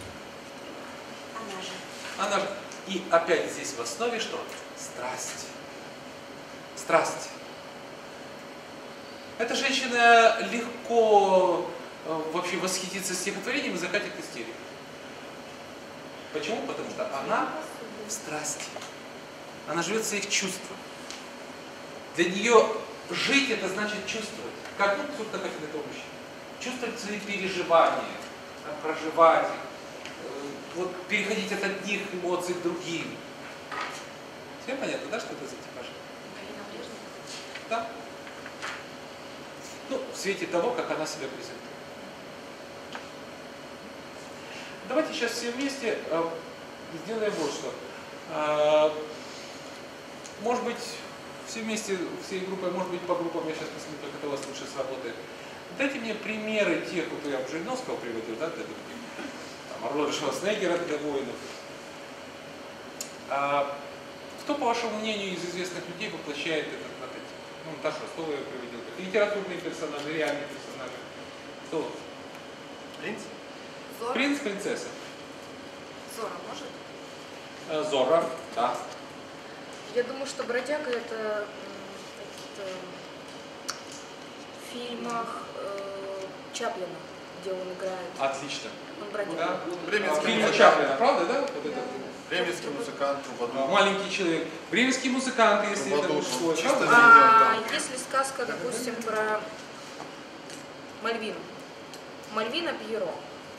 Она же. И опять здесь в основе что? Страсть. Страсть. Эта женщина легко вообще восхитится стихотворением и закатит истерику. Почему? Потому что она в страсти. Она живет в своих чувствах. Для нее жить это значит чувствовать. Как собственно, как это мужчина. Чувствовать свои переживания, проживать их, вот, переходить от одних эмоций к другим. Всем понятно, да, что это за типаж? Да. Ну, в свете того, как она себя презентует. Давайте сейчас все вместе сделаем вот что. Может быть, все вместе, всей группой, может быть, по группам, я сейчас посмотрю, как это у вас лучше сработает. Дайте мне примеры тех, кто я уже Жириновского приводил, да, для других. Арнольда Шварценеггера для воинов. Кто, по вашему мнению, из известных людей воплощает этот прототип? Ну, Наташа Ростова я приводил. Литературные персонажи, реальные персонажи. Кто? Принц? Зора? Принц, принцесса. Зора может? Зора, да. Я думаю, что бродяга это в фильмах Чаплина, где он играет. Отлично. Он бродяга. Да. Фильм Чаплина, правда, да? Вот это. Бременские музыканты, Трубадур. Маленький человек. Бременские музыканты, если это Трубадур, мужской. чисто Правда? Если сказка, допустим, про Мальвину. Мальвина Пьеро.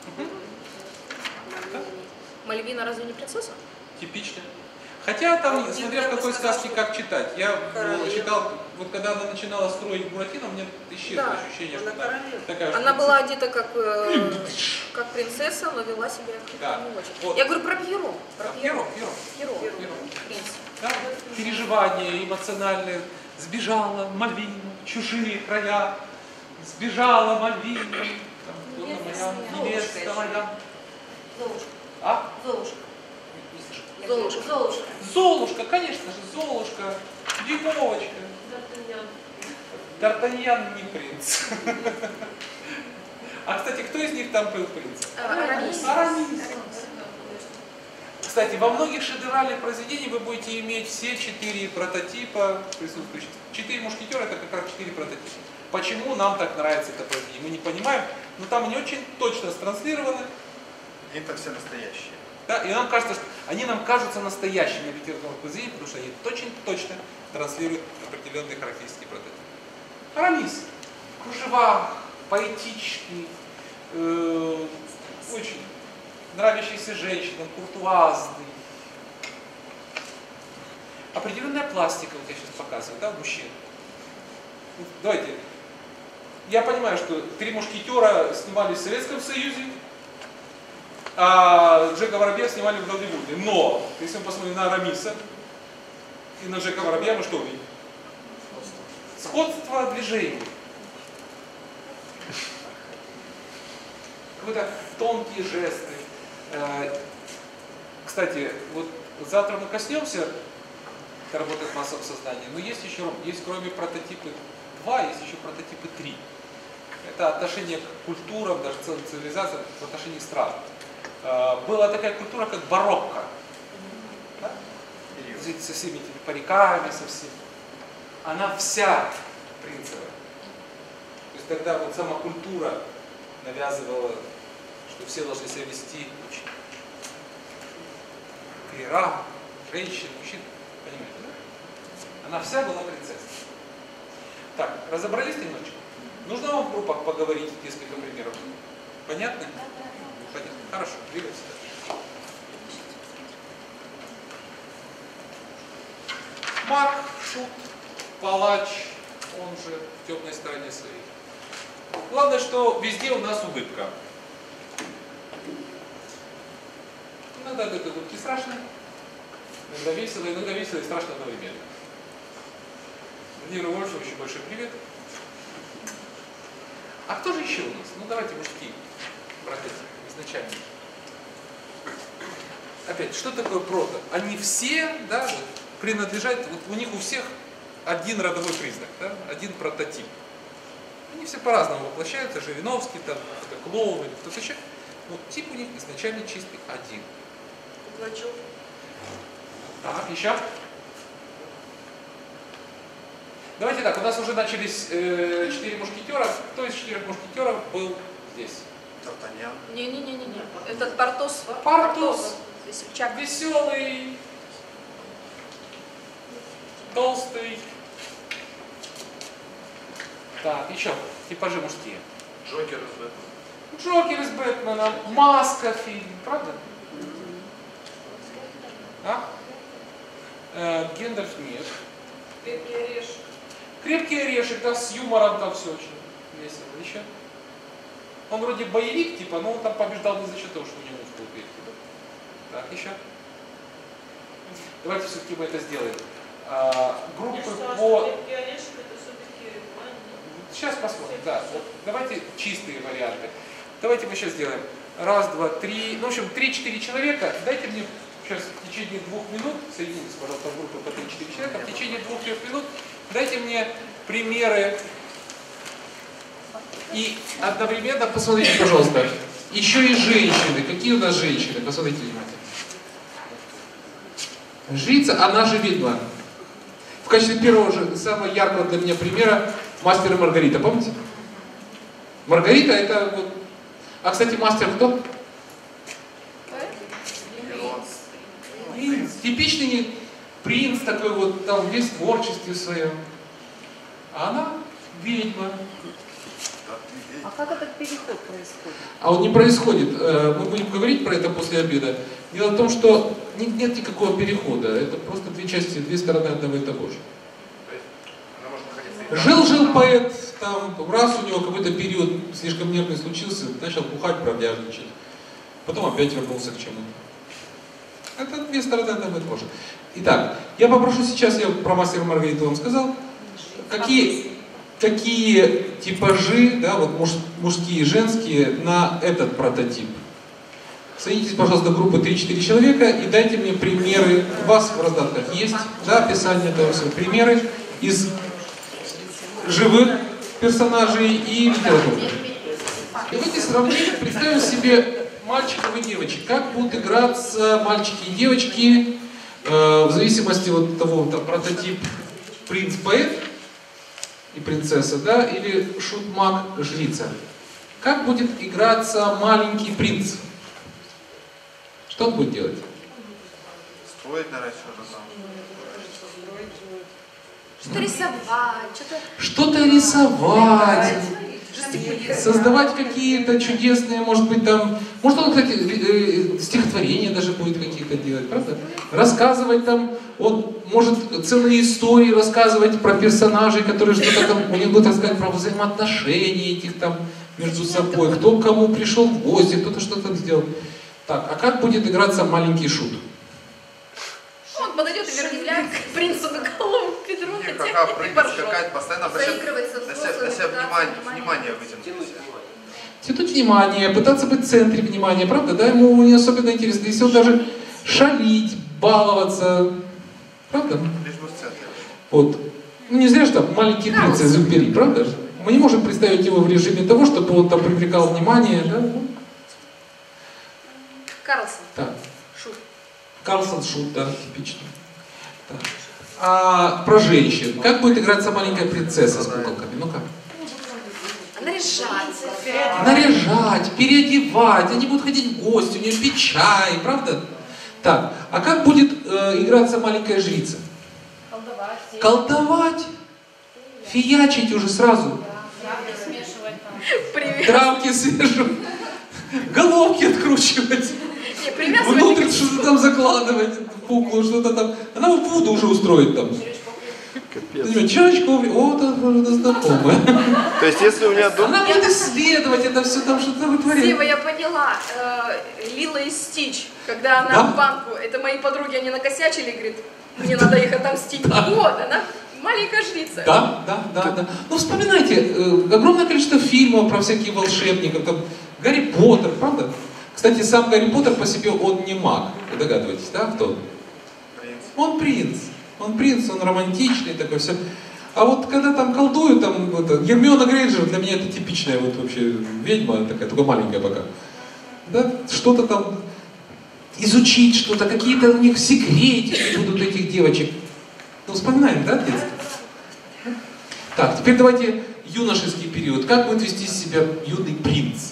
Мальвина разве не принцесса? Типично. Хотя там, А смотря в какой сказке, как читать. Я читал, вот когда она начинала строить Буратино, у меня исчезло Да, ощущение, что она такая... Она была одета как принцесса, но вела себя Да. не очень. Вот. Я говорю про Пьеро. Да, Пьеро. Принц. Да? Переживания эмоциональные. Сбежала Мальвина, чужие края. Сбежала Мальвина. Там, моя невеста моя. Золушка. А? Золушка. Золушка. Золушка, конечно же, Золушка. Дюймовочка. Д'Артаньян не принц. А, кстати, кто из них там был принц? Арамис. Арамис. Кстати, во многих шедевральных произведениях вы будете иметь все 4 прототипа присутствующих. 4 мушкетера — это как раз 4 прототипа. Почему нам так нравится это произведение? Мы не понимаем, но там они очень точно транслированы. Это все настоящие. Да, и нам кажется, что они нам кажутся настоящими литературными произведениями, потому что они очень точно транслируют определенные характеристики прототипа. Арамис в кружевах, поэтичный, очень нравящийся женщинам, куртуазный. Определенная пластика, вот я сейчас показываю, да, мужчин. Давайте. Я понимаю, что 3 мушкетера снимались в Советском Союзе, а Джека Воробья снимали в Голливуде. Но, если мы посмотрим на Арамиса и на Джека Воробья, мы что увидим? Сходство движений. Какие-то тонкие жесты. Кстати, вот завтра мы коснемся работы в массовом сознании, но есть еще, есть кроме прототипа 2, есть еще прототипы 3. Это отношение к культурам, даже целым цивилизациям, в отношении стран. Была такая культура, как барокко. Да? Со всеми этими париками, со всеми. Она вся принцевая. То есть тогда вот сама культура навязывала, что все должны себя вести очень. Кайра, женщин, мужчин. Понимаете, да? Она вся была принцессой. Так, разобрались немножечко? Нужно вам в группах поговорить несколько примеров? Понятно? Понятно. Хорошо, двигаемся дальше. Маг, шут, палач, он же в темной стороне своей. Главное, что везде у нас улыбка. Иногда это улыбки страшно, иногда весело и страшно одновременно. Владимиру Вольфовичу еще большой привет. А кто же еще у нас? Ну давайте мужские прототипы изначально. Опять, что такое прото? Они все, да, вот, принадлежат, вот у них у всех один родовой признак, да, один прототип. Они все по-разному воплощаются, Жириновский, там, кто-то Клоун или кто-то еще. Но тип у них изначально чистый один. Пугачев. Так, еще. Давайте так, у нас уже начались 4 мушкетера. Кто из 4 мушкетеров был здесь? Д'Артаньян. Не. Этот Портос. Портос. Весельчак. Веселый, толстый. Так, еще типажи мужские. Джокер из Бэтмена. Джокер из Бэтмена, Маска фильм, правда? А? Гендальф нет. Крепкий орешек. Крепкий орешек, да, с юмором там все очень весело. Еще. Он вроде боевик, типа, но он там побеждал не за счет того, что у него мускулы перед. Так, еще. Давайте все-таки мы это сделаем. Группы по... Крепкий орешек это все-таки... Сейчас посмотрим, да. Вот давайте чистые варианты. Давайте мы сейчас сделаем. 1, 2, 3. Ну, в общем, 3-4 человека. Дайте мне сейчас в течение 2 минут, соединитесь, пожалуйста, в группы по 3-4 человека, в течение 2-3 минут дайте мне примеры. И одновременно посмотрите, пожалуйста, еще и женщины. Какие у нас женщины? Посмотрите внимательно. Жрица, она же ведьма. В качестве первого же, самого яркого для меня примера, мастер и Маргарита. Помните? Маргарита это вот... А, кстати, мастер кто? типичный принц такой вот, там весь в творчестве своем. А она ведьма. А как этот переход происходит? А он не происходит. Мы будем говорить про это после обеда. Дело в том, что нет никакого перехода. Это просто две части, две стороны одного и того же. Жил-жил поэт, там раз у него какой-то период слишком нервный случился, начал бухать, бродяжничать. Потом опять вернулся к чему-то. Это две стороны одного и того же. Итак, я попрошу сейчас, я про мастера Маргариту вам сказал, какие типажи, да, вот мужские и женские, на этот прототип. Садитесь, пожалуйста, в группы 3-4 человека и дайте мне примеры. У вас в раздатках есть, да, описание этого всего, примеры из живых персонажей и литературных. Давайте сравним, представим себе мальчиков и девочек. Как будут играться мальчики и девочки в зависимости от того, там, прототип принц-поэт и принцесса, да, или шут-маг-жрица. Как будет играться маленький принц? Что он будет делать? Строить, наверное, что-то там. Что рисовать, Что-то рисовать, создавать какие-то чудесные, может быть, там, может он, кстати, стихотворения даже будет какие-то делать, правда? Рассказывать там, он может целые истории рассказывать про персонажей, которые что-то там, у него будет рассказывать про взаимоотношения этих там между собой, кто к кому пришел в гости, кто-то что-то там сделал. Так, а как будет играться маленький шут? Он подойдет и вернет принцу на голову ведро. Какая прыгать, скакать, постоянно обращать на себя внимание вытянуть. Тянуть внимание, пытаться быть в центре внимания, правда? Да, ему не особенно интересно. Если он даже шалить, баловаться, правда? Лишь бы в центре. Вот. Ну не зря же там маленький принц из Империи, правда? Мы не можем представить его в режиме того, чтобы он там привлекал внимание, да? Карлсон. Да. Шут. Карлсон шут, да, типично. Да. А про женщин. Как будет играться маленькая принцесса с куколками? Ну-ка. Наряжать, переодевать, они будут ходить в гости, у нее пить чай, правда? Так, а как будет играться маленькая жрица? Колдовать. Фиячить уже сразу. Травки смешивать. Головки откручивать. Внутрь что-то там закладывать, куклу, что-то там. Она в Вуду уже устроит там. Чашечку, о, это знакомое. То есть, если у меня Она будет исследовать это все там, что-то вытворять. Сева, я поняла. Лила и Стич, когда она в банку, это мои подруги, они накосячили, говорит, мне надо их отомстить. Вот, она маленькая жрица. Да. Ну, вспоминайте, огромное количество фильмов про всяких волшебников, там, Гарри Поттер, правда? Кстати, сам Гарри Поттер по себе, он не маг. Вы догадываетесь, да, кто? Он принц. Он принц, он романтичный такой, все. А вот когда там колдуют, там, Гермиона Грейнджер, для меня это типичная вот вообще ведьма, такая, только маленькая пока. Да, что-то там, изучить что-то, какие-то у них секретики будут этих девочек. Ну, вспоминаем, да, детство? Так, теперь давайте юношеский период. Как будет вести себя юный принц?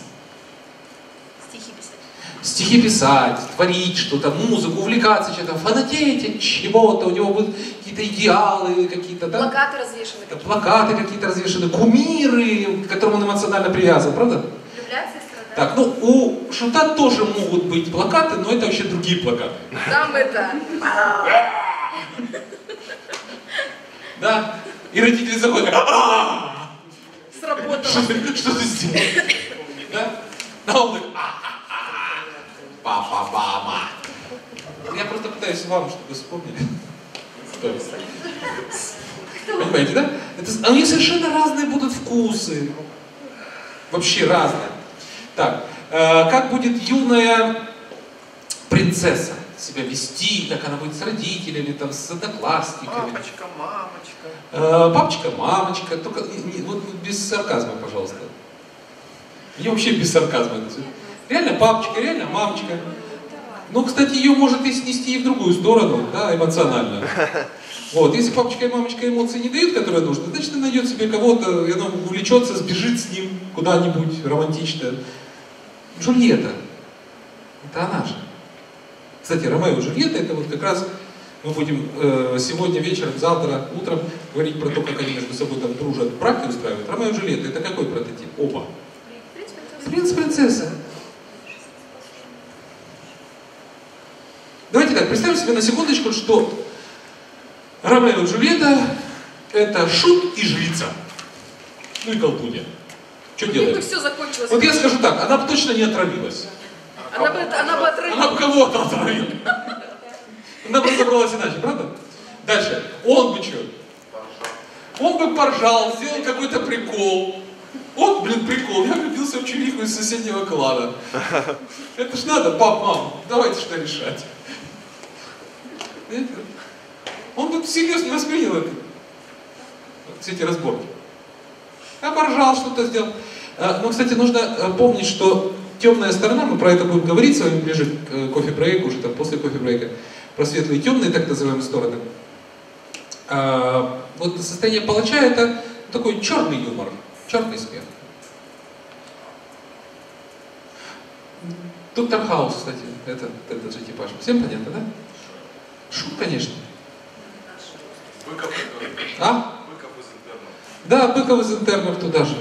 Стихи писать, творить что-то, музыку, увлекаться чем-то, фанатеть от чего-то, у него будут какие-то идеалы, какие-то, да? Плакаты развешаны. Плакаты какие-то развешаны, кумиры, к которым он эмоционально привязан, правда? Влюбляться и страдать. Так, ну у шута тоже могут быть плакаты, но это вообще другие плакаты. Там это... Да? И родители заходят, Сработало. что ты сделал? Да? А он такой, папа, мама. Я просто пытаюсь вам, чтобы вы вспомнили. Понимаете, да? У них совершенно разные будут вкусы. Вообще разные. Так, как будет юная принцесса себя вести, как она будет с родителями, там, с одноклассниками. Папочка, мамочка. Папочка, мамочка. Только вот без сарказма, пожалуйста. Мне вообще без сарказма. Реально папочка, реально мамочка. Ну, кстати, ее может и снести и в другую сторону, да, эмоционально. Вот, если папочка и мамочка эмоции не дают, которые нужны, значит, она найдет себе кого-то, и она увлечется, сбежит с ним куда-нибудь романтично. Джульетта. Это она же. Кстати, Ромео и Джульетта, это вот как раз мы будем сегодня вечером, завтра, утром говорить про то, как они между собой там дружат, браки устраивают. Ромео и Джульетта, это какой прототип? Оба. Принц, принцесса. Давайте так, представим себе на секундочку, что Ромео и Джульетта это шут и жрица. Ну и колдунья. Что делать? бы все закончилось. Вот я скажу так, она бы точно не отравилась. Она бы отравила. Она бы кого-то отравила. Она бы разобралась иначе, правда? Дальше. Он бы что? Он бы поржал, сделал какой-то прикол. Вот, блин, прикол. Я влюбился в чувиху из соседнего клана. Это ж надо, пап, мам, давайте что решать. Он бы серьезно воспринял это. Все эти разборки. Я поржал, что-то сделал. Но, кстати, нужно помнить, что темная сторона, мы про это будем говорить с вами ближе к кофе-брейку, уже там после кофе-брейка, про светлые и темные, так называемые, стороны. Вот состояние палача это такой черный юмор, черный смех. Доктор Хаус, кстати, этот же типаж. Всем понятно, да? Шут, конечно. Быков из интернов. Да, Быков из интернов туда же.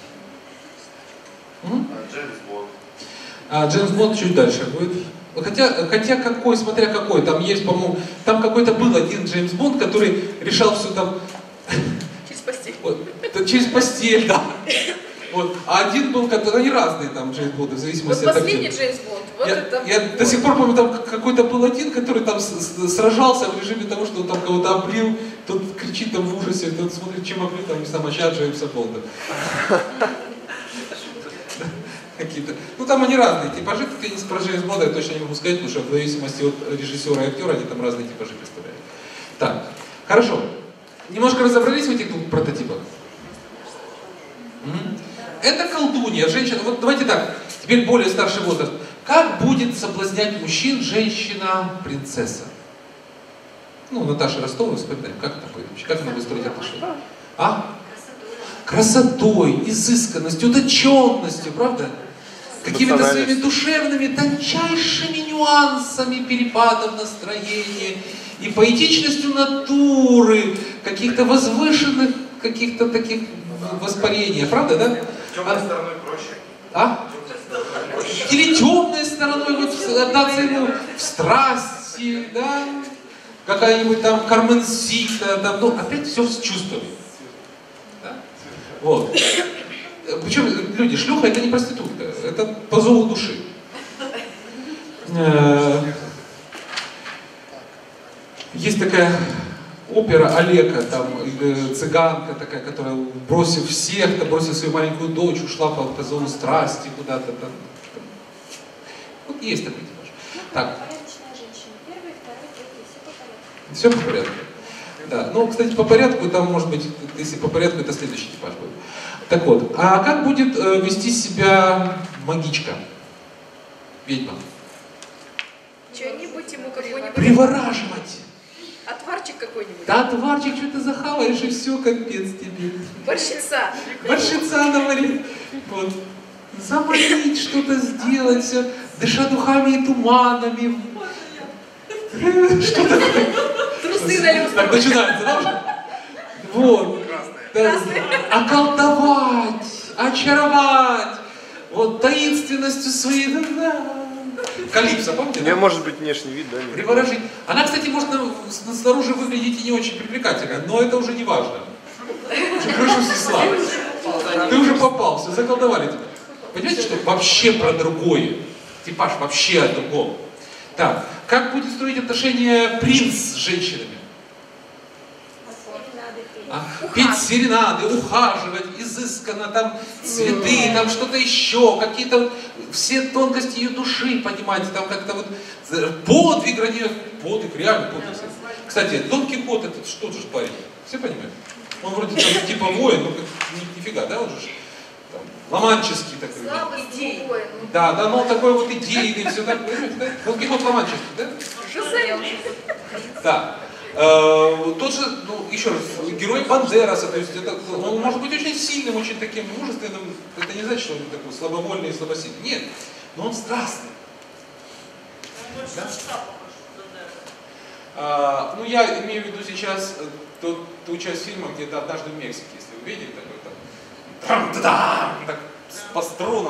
Джеймс Бонд. Джеймс Бонд чуть дальше будет. Хотя какой, смотря какой, там есть, по-моему, там какой-то был один Джеймс Бонд, который решал все там... Через постель. Вот, через постель, да. Вот. А один был, они разные там Джеймс Бонды, в зависимости вот от последний актера. Джеймс Бонд. Вот Я до сих пор помню, там какой-то был один, который там сражался в режиме того, что он там кого-то облил, тот кричит там в ужасе, тот смотрит, чем облил, там, не знаю, моча Джеймса Бонда. Какие-то. Ну там они разные типажи, как я про Джеймс Бонда я точно не могу сказать, потому что в зависимости от режиссера и актера они там разные типажи представляют. Так, хорошо. Немножко разобрались в этих двух прототипах? Это колдунья, женщина. Вот давайте так, теперь более старший возраст. Как будет соблазнять мужчин женщина-принцесса? Ну, Наташа Ростова, вспоминаем, как это будет? Как она будет строить отношения? А? Красотой, изысканностью, утонченностью, правда? Какими-то своими душевными, тончайшими нюансами перепадов настроения и поэтичностью натуры, каких-то возвышенных, каких-то таких воспарений, правда, да? Темной стороной проще. А? Или темной стороной, вот отдаться ему в страсти, да? Какая-нибудь там Карменсита, там, ну, опять все с чувствами. Да? Вот. Причем, люди, шлюха это не проститутка, это по зову души. Есть такая опера Олега, там цыганка такая, которая, бросив всех, бросив свою маленькую дочь, ушла по зову страсти куда-то там. Вот есть такой типаж. Так. Все по порядку. Да. Ну, кстати, по порядку, там, может быть, если по порядку, это следующий типаж будет. Так вот, а как будет вести себя магичка? Ведьма? Что-нибудь ему какой-нибудь... Привораживать! Отварчик какой-нибудь. Да, отварчик, что ты захаваешь, и все, капец тебе. Борщица. Борщица наварить. Вот. Заманить, что-то сделать, все. Дыша духами и туманами. Что такое? Трусы на люстру. Так начинается, да, уже? Вот. Околдовать, очаровать. Вот таинственностью своей. Калипсо, помните? У нее может быть внешний вид, да? Приворожить. Она, кстати, может снаружи выглядеть и не очень привлекательно, но это уже не важно. Уже крышу снесла. Ты уже попал, все, заколдовали тебя. Понимаете, что вообще про другое? Типаж вообще о другом. Так, как будет строить отношения принц с женщинами? Петь серенады, ухаживать, изысканно, там цветы, там что-то еще, какие-то все тонкости ее души понимать, там как-то вот подвиг ради нее, подвиг, реально подвиг. Кстати, Дон Кихот это что же парень? Все понимают? Он вроде там типа воин, но нифига, да, он же там, ломанческий такой. Слабый воин. Да, да, ну такой вот идейный, все так, понимаете, да? Дон Кихот ломанческий, да? Да. Тот же, ну, еще раз, герой Бандераса, то есть это, он может быть очень сильным, очень таким мужественным, это не значит, что он такой слабовольный и слабосильный. Нет, но он страстный. больше Да? на шута похож, что Ну, я имею в виду сейчас ту часть фильма, где-то «Однажды в Мексике», если вы видели, такой там, так, по струнам.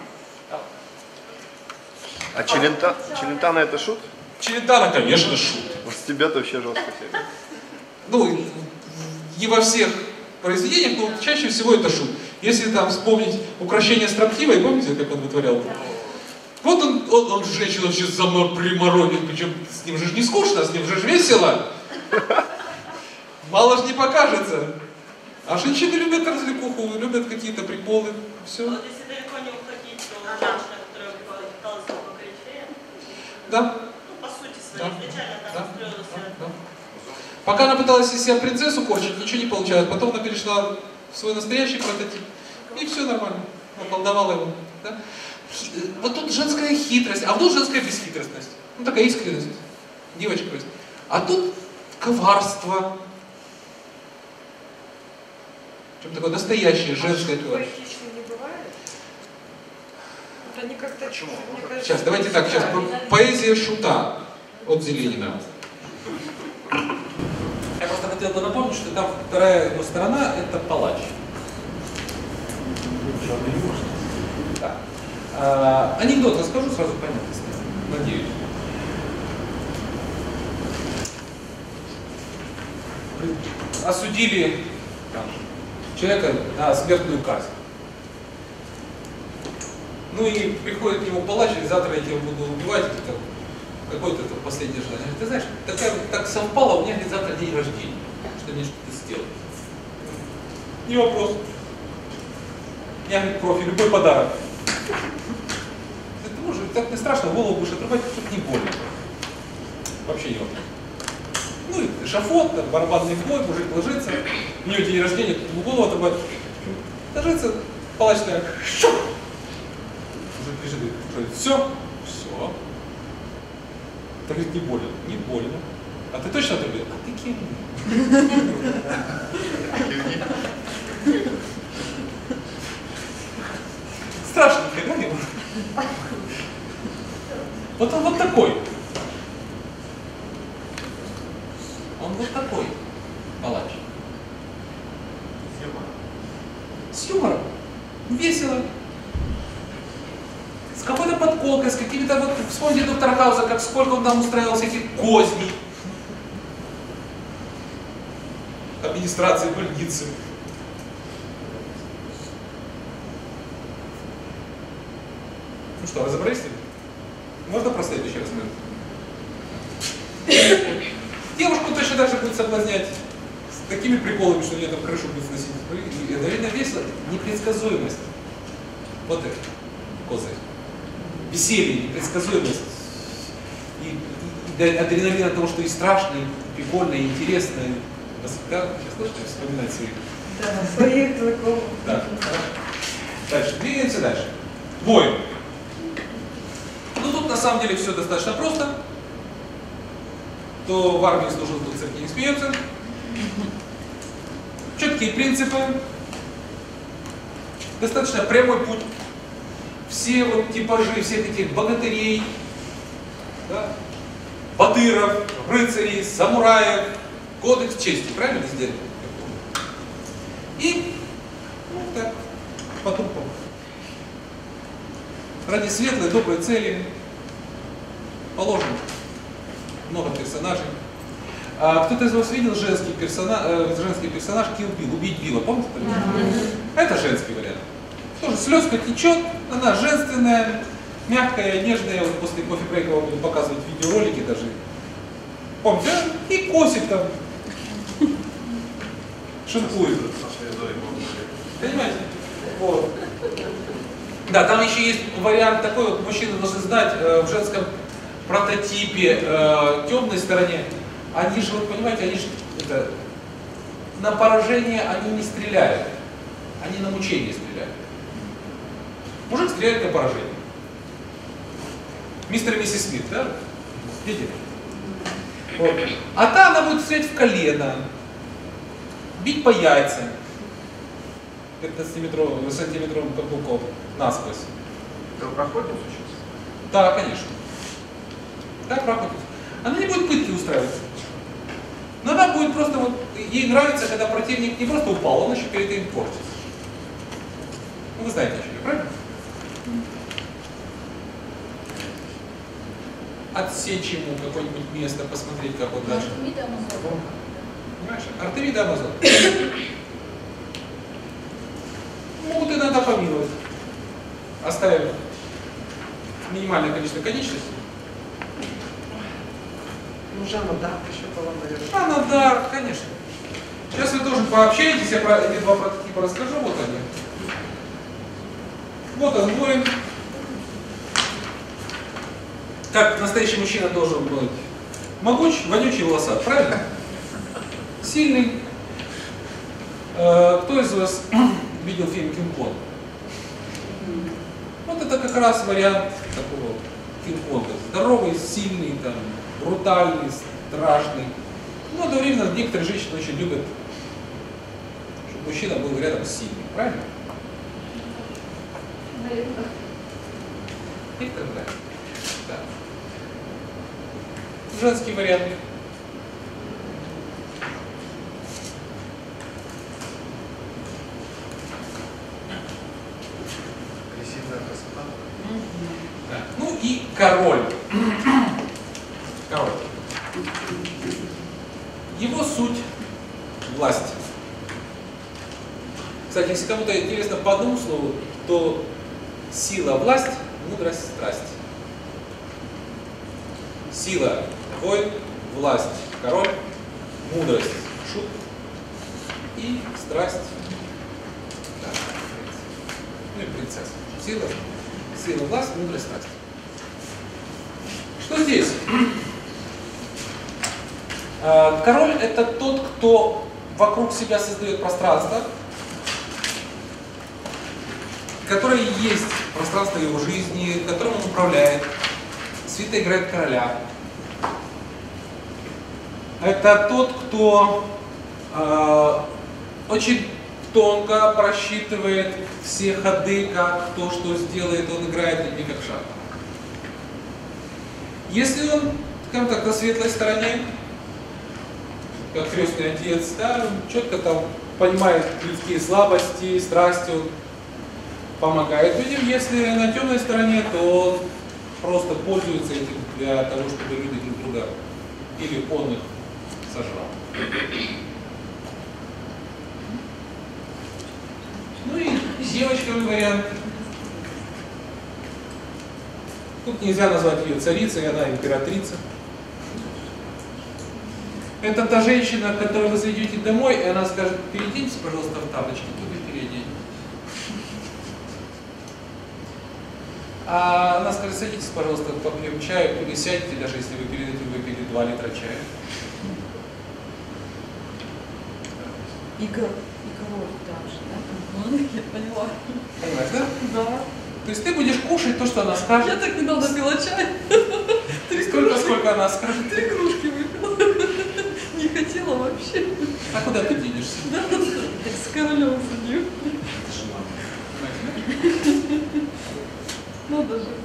А Челентано это шут? Челентано, конечно, шут. Вот с тебя-то вообще жестко. Ну, не во всех произведениях, но чаще всего это шут. Если там вспомнить «Укрощение строптивой», помните, как он вытворял? Вот он женщину вообще приморозит, причем с ним же не скучно, с ним же весело. Мало ж не покажется. А женщины любят развлекуху, любят какие-то приколы. Все. вот если далеко не уходить, то женщина, которая пыталась его покорить фея, Да. ну, по сути своей, изначально там строила себя. Пока она пыталась из себя принцессу корчить, ничего не получалось. Потом она перешла в свой настоящий прототип. И все нормально. Околдовала его. Да? Вот тут женская хитрость, а вот тут женская бесхитростность. Ну такая искренность. Девочка. А тут коварство. Причем такое настоящее женское коварство. Хищные не бывает? Вот они как-то... Почему? Сейчас, давайте так, сейчас поэзия шута от Зеленина. Я просто хотел бы напомнить, что там вторая его сторона — это палач. Да. Анекдот расскажу, сразу понятно станет. Надеюсь. Осудили там человека на смертную казнь. Ну и приходит к нему палач, и завтра я тебя буду убивать, какое-то последнее желание. Ты знаешь, так совпало, у меня говорит, завтра день рождения, что мне что-то сделать. Не вопрос. Я говорит, профи, любой подарок. Ты можешь, так не страшно, голову будешь отрубать, чтобы не больно. Вообще не вопрос. Ну и эшафот, там, барабанный бой, мужик ложится, у него день рождения, голову отрубать. Ложится, палач так, мужик лежит, говорит, все, все. Так говорит, не больно. Не больно. А ты точно отрубил? А ты кивни. Страшненько, да, его? Вот он вот такой. Он вот такой, палач. С юмором. Весело. С какой-то подколкой, с какими-то, вот, вспомните доктора Хауса, как сколько он там устраивал всяких козней. Администрации больницы. Ну что, разобрались? Можно про следующий раз? Девушку точно так же будет соблазнять с такими приколами, что у нее там крышу будет сносить. И одновременно весело, непредсказуемость. Вот это, козырь. Веселье, непредсказуемость. И адреналин от того, что и страшно, и прикольно, и интересно. Да, сейчас слышите, вспоминать своих. Да, своих знакомых. Да. Дальше, двигаемся дальше. Воин. Ну тут на самом деле все достаточно просто. Кто в армии служил, тут церкви не смеются. Четкие принципы. Достаточно прямой путь. Все вот типажи всех этих богатырей, да, батыров, рыцарей, самураев, кодекс чести, правильно сделали? И ну, так, по трупам. Ради светлой, доброй цели положено много персонажей. Кто-то из вас видел женский персонаж Kill Bill, убить Билла, помните? Это женский вариант. Тоже слезка течет, она женственная, мягкая, нежная. Вот после кофе-брейка вам буду показывать видеоролики даже. Помните, и косик там шинкует. Понимаете? Вот. Да, там еще есть вариант такой, вот мужчины должны знать, в женском прототипе темной стороне, они же, вот понимаете, они же это, на поражение они не стреляют, они на мучение стреляют. Мужик стреляет на поражение. Мистер и миссис Смит, да? Видите? Вот. А та она будет стрелять в колено, бить по яйцам 15-сантиметровым каблуком насквозь. Это проходит сейчас? Да, конечно. Да, проходит. Она не будет пытки устраивать. Но она будет просто, вот, ей нравится, когда противник не просто упал, он еще перед этим корчится. Ну, вы знаете, что я, правильно? Отсечь ему какое-нибудь место, посмотреть, как он дальше. Понимаешь? Артемида Амазон. Могут иногда помиловать, оставив минимальное количество конечностей. Ну, Жанна Дарк еще была, наверное. Жанна Дарк, конечно. Сейчас вы тоже пообщаетесь, я про эти два прототипа расскажу, вот они. Вот он, воин. Как настоящий мужчина должен быть могуч, вонючий, волосат, правильно? Сильный. Кто из вас видел фильм «Кинг-Конг»? Вот это как раз вариант такого Кинг-Конга. Здоровый, сильный, там, брутальный, страшный. Но одновременно некоторые женщины очень любят, чтобы мужчина был рядом с сильным, правильно? Наверное. Некоторые нравятся. Да. Женский вариант. Агрессивная красота. Да. Ну и король. Король. Его суть – власть. Кстати, если кому-то интересно по одному слову, то сила – власть, мудрость – страсть. Сила – воин, власть – король, мудрость – шут и страсть – да, ну и принцесса. Сила, власть, мудрость, страсть. Что здесь? Король – это тот, кто вокруг себя создает пространство, которое есть пространство его жизни, которым он управляет. Свита играет короля. Это тот, кто очень тонко просчитывает все ходы, как кто что сделает, он играет людьми как шахматы. Если он, скажем так, на светлой стороне, как крестный отец, да, он четко там понимает людские слабости, страсти, он помогает людям. Если на темной стороне, то он просто пользуется этим для того, чтобы люди друг друга, или он их сожрал. Ну и девочковый вариант. Тут нельзя назвать ее царицей, она императрица. Это та женщина, которую вы зайдете домой, и она скажет: переоденьтесь, пожалуйста, в тапочки, вы переоденьтесь. А она скажет: садитесь, пожалуйста, попьем чаю, или сядьте, даже если вы перед этим выпили 2 литра чая. И король там же, да? Я поняла. Понимаешь, да? Да. То есть ты будешь кушать то, что она скажет. Я так недавно пила чай. Сколько она скажет? 3 кружки выпила. Не хотела вообще. А куда ты денешься? Да, с королем сидим. Надо же.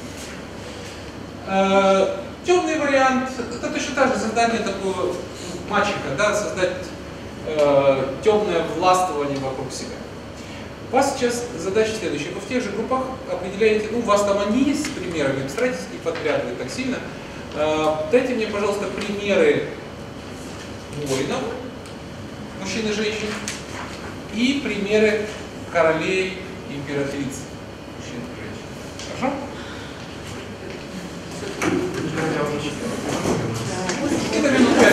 Темный вариант, это точно так же создание такого мачеха, да, создать темное властвование вокруг себя. У вас сейчас задача следующая. Вы в тех же группах определяете, ну, у вас там они есть с примерами, старайтесь не подглядывать так сильно. Дайте мне, пожалуйста, примеры воинов, мужчин и женщин, и примеры королей, императриц, мужчин и женщин. Хорошо? Это минут 5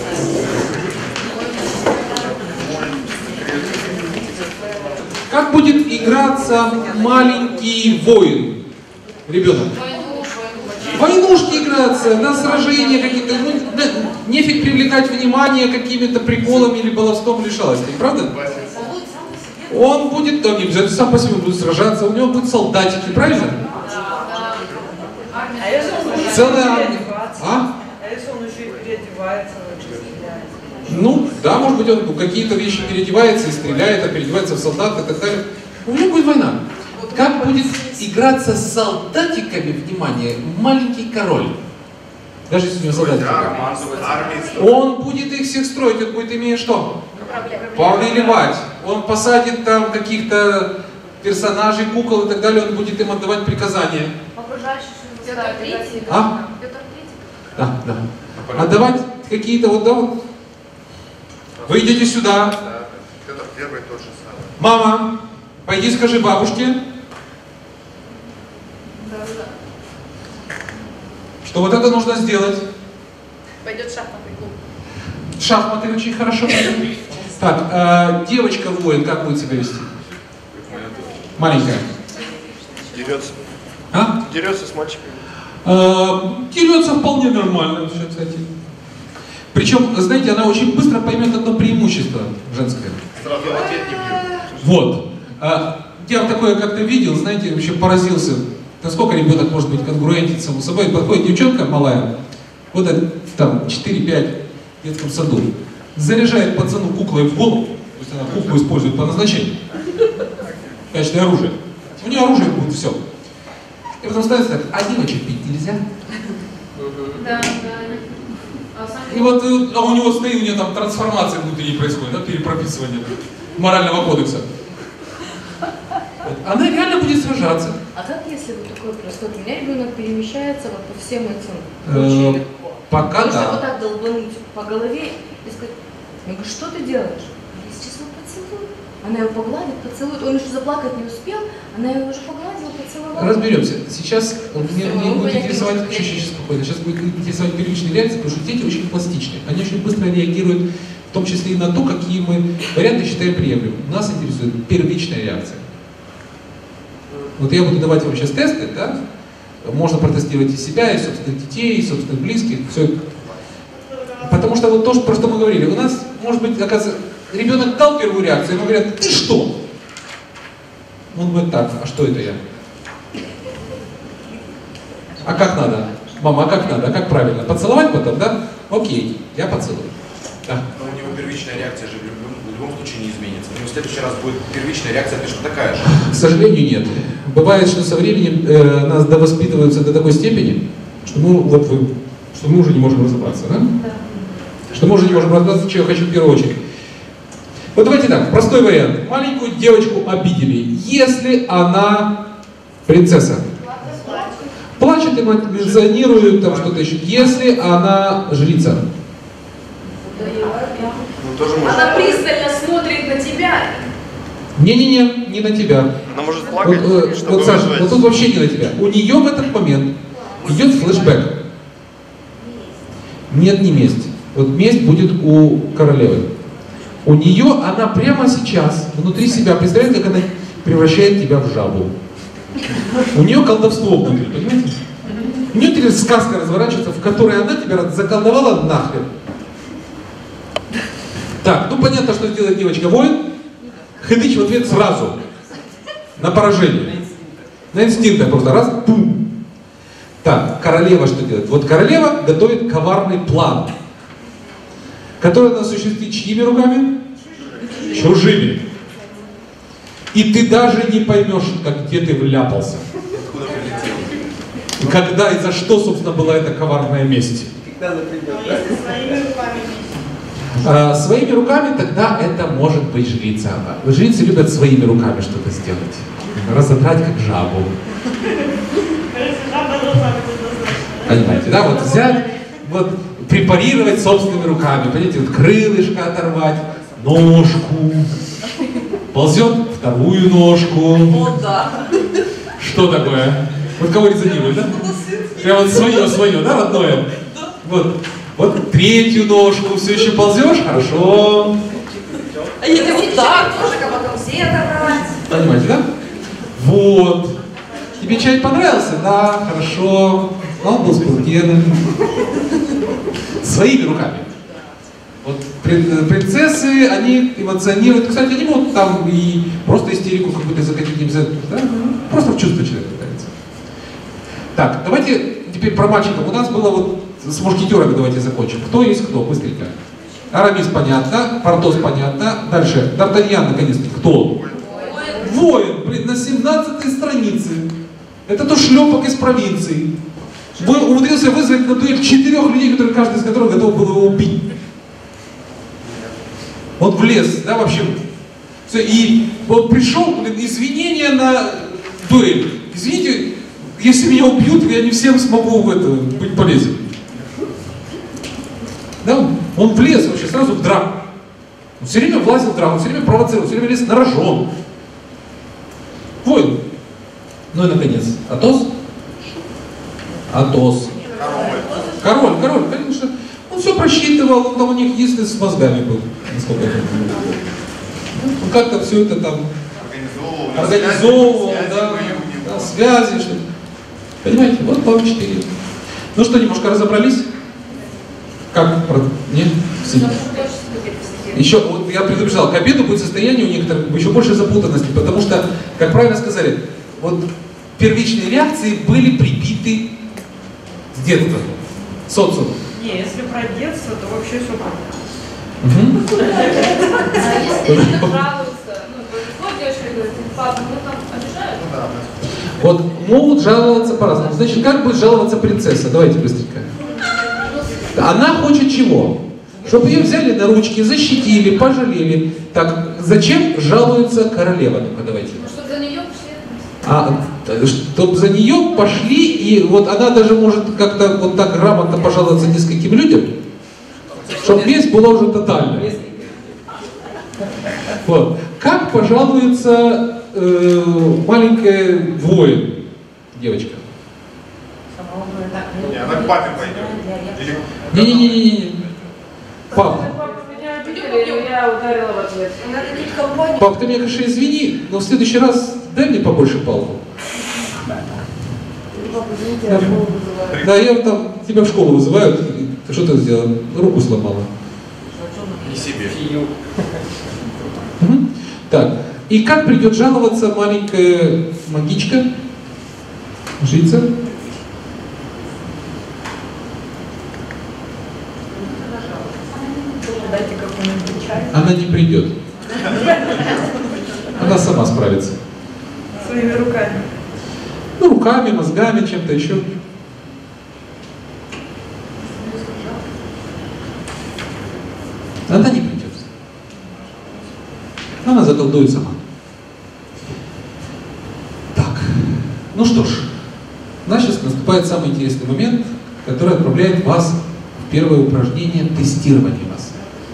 Как будет играться маленький воин, ребенок? Войнушки играться, на сражения какие-то, ну, нефиг привлекать внимание какими-то приколами или баловством или шалостями, правда? Он будет, да, не обязательно сам по себе будет сражаться, у него будут солдатики, правильно? Целая армия. А если он еще и переодевается, ну, да, может быть, он какие-то вещи переодевается и стреляет, а переодевается в солдат и так далее. У него будет война. Как будет играться с солдатиками, внимание, маленький король? Даже если у него задача. Он будет их всех строить, он будет иметь что? Повелевать. Он посадит там каких-то персонажей, кукол и так далее, он будет им отдавать приказания. Петр Третий. А? Петр Третий. Да, да. Отдавать какие-то вот, да, вот. Вы идете сюда. Петр Первый тот же самый. Мама, пойди скажи бабушке, что вот это нужно сделать. Пойдет в шахматный клуб. Шахматы очень хорошо. Так, девочка-воин, как будет себя вести? Маленькая. Дерется. А? Дерется с мальчиками. Дерется вполне нормально, все, кстати. Причем, знаете, она очень быстро поймет одно преимущество женское. Сразу в ответ не бьет. Вот. Я такое как-то видел, знаете, вообще поразился, насколько ребенок может быть конгруентен самому собой. Подходит девчонка малая, вот это, там 4-5 в детском саду, заряжает пацану куклой в голову, то есть она куклу использует по назначению, в качестве оружия. У нее оружие будет все. И потом становится так, а девочек пить нельзя? Да, да. И вот у него стоит, у нее там трансформация внутренней происходит, да, перепрописывание морального кодекса. Вот. Она реально будет сражаться. А как если вот такой простой? У меня ребенок перемещается вот по всем этим очень легко. Пока Просто да. вот так долбануть по голове и сказать, я говорю, что ты делаешь? Я сейчас его поцелую. Она его погладит, поцелует. Он еще заплакать не успел, она его уже погладила, поцеловала. Разберемся. Сейчас мне будет интересовать, сейчас спокойно, сейчас будет интересовать первичные реакции, потому что дети очень пластичны. Они очень быстро реагируют, в том числе и на то, какие мы варианты считаем приемлемыми. Нас интересует первичная реакция. Вот я буду давать вам сейчас тесты, да? Можно протестировать и себя, и собственных детей, и собственных близких. Все. Потому что вот то, про что мы говорили, у нас, может быть, оказывается, ребенок дал первую реакцию, ему говорят, ты что? Он говорит, так, а что это я? А как надо? Мама, а как надо? А как правильно? Поцеловать потом, да? Окей, я поцелую. Да. Но у него первичная реакция же в любом случае не изменится. У него в следующий раз будет первичная реакция точно такая же. К сожалению, нет. Бывает, что со временем нас довоспитываются до такой степени, что мы уже не можем разобраться, да? Что мы уже не можем разобраться, что я хочу в первую очередь. Вот давайте так, простой вариант. Маленькую девочку обидели. Если она принцесса, плачет, эмоционирует, там что-то еще. Если она жрица, Она пристально смотрит на тебя. не-не-не, не на тебя. Она может плакать, чтобы вот, Саша, вызвать. вот тут вообще не на тебя. У нее в этот момент идет флешбэк. Нет, не месть. Вот месть будет у королевы. У нее она прямо сейчас внутри себя, представляете, как она превращает тебя в жабу. У нее колдовство внутри, понимаете? У нее теперь сказка разворачивается, в которой она тебя заколдовала нахрен. Так, ну понятно, что сделает девочка-воин. Хедыч в ответ сразу. На поражение. На инстинктах просто раз, пум. Так, королева что делает? Вот королева готовит коварный план, который она осуществит чьими руками? Чужими. И ты даже не поймешь, где ты вляпался. И когда и за что, собственно, была эта коварная месть. Своими руками тогда это может быть жрица. Жрицы любят своими руками что-то сделать. Разодрать как жабу. Понимаете, да? Вот взять, вот препарировать собственными руками. Понимаете, вот крылышко оторвать, ножку. Ползет вторую ножку. Вот да. Что такое? Вот кого резонирует, да? Прям вот свое, да, родное? Вот третью ножку, все еще ползешь? Хорошо. А если вот так, ножик, а потом все отобрать. Понимаете, да? Вот. Тебе чай понравился? Да, хорошо. Он был спортивным. Своими руками. Вот принцессы, они эмоционируют. Кстати, они могут там и просто истерику какую-то закатить, не обязательно, да? Просто в чувство человека пытается. Так, давайте теперь про мальчиков. У нас было вот с мушкетерами давайте закончим. Кто есть кто? Быстренько. Арамис понятно, Портос понятно. Дальше. Д'Артаньян наконец-то. Кто? Воин, блин, на 17-й странице. Это то шлепок из провинции. умудрился вызвать на дуэль 4 людей, которые, каждый из которых готов был его убить. Он влез, да, в общем. И он пришел, блин, извинения на дуэль. Извините, если меня убьют, я не всем смогу в это быть полезен. Да, он влез вообще сразу в драку. Он все время влазил в драку, он все время провоцировал, все время лез на рожон. Воин. Ну и наконец, Атос. Атос. Король, конечно. Он все просчитывал, он там у них если с мозгами был, насколько я понимаю. Он как-то все это там организовывал, да, связи, что-то. Понимаете, вот вам 4. Ну что, немножко разобрались? Как? Нет? Еще, вот я предупреждал, к обеду будет состояние у некоторых еще больше запутанности, потому что, как правильно сказали, вот первичные реакции были прибиты с детства, социумом. Не, если про детство, то вообще все понятно. Если люди жалуются, приходит девушка и говорит, папа, мы там обижают? Вот могут жаловаться по-разному. Значит, как будет жаловаться принцесса? Давайте быстренько. Она хочет чего? Чтобы ее взяли на ручки, защитили, пожалели. Так, зачем жалуется королева? Ну-ка, давайте. Чтобы за нее пошли. Чтобы за нее пошли, и вот она даже может как-то вот так грамотно пожаловаться нескольким людям, чтобы месть была уже тотальная. Вот. Как пожалуется маленькая воин, девочка? Не, она к папе пойдет. Не-не-не-не. Пап. Я ударила в ответ. Пап, ты меня, конечно, извини, но в следующий раз дай мне побольше палку. Да, я там тебя в школу вызывают. Что ты сделал? Руку сломала. Не себе. Так, и как придет жаловаться маленькая магичка, жрица? Дайте какой-нибудь чай. Она не придет. Она сама справится. Своими руками. Ну, руками, мозгами, чем-то еще. Она не придет. Она заколдует сама. Так, ну что ж, у нас сейчас наступает самый интересный момент, который отправляет вас в первое упражнение тестирования вас.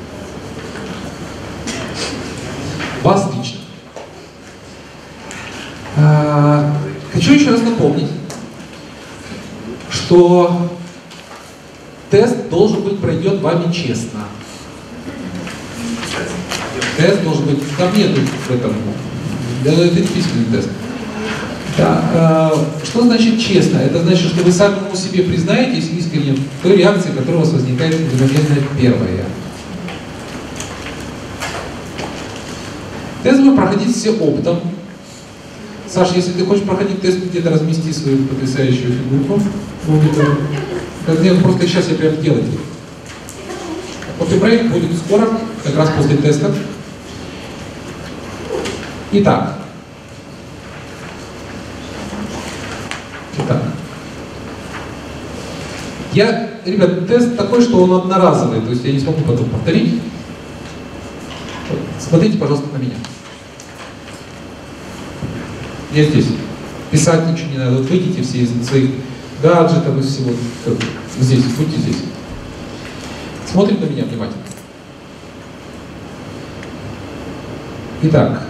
Вас лично. Хочу еще раз напомнить, что тест должен быть пройден вами честно. Тест должен быть, там нету в этом, это не письменный тест. Да, что значит честно? Это значит, что вы самому себе признаетесь искренне в той реакции, которая у вас возникает мгновенно первая. Тест вы проходите все оптом. Саша, если ты хочешь проходить тест, где-то размести свою потрясающую фигурку. Просто сейчас я прям делаю. Кофе-брейк будет скоро, как раз после теста. Итак. Ребят, тест такой, что он одноразовый, то есть я не смогу потом повторить. Смотрите, пожалуйста, на меня. Я здесь. Писать ничего не надо. Вот выйдите все из своих гаджетов, из всего. Здесь, будьте здесь. Смотрите на меня внимательно. Итак,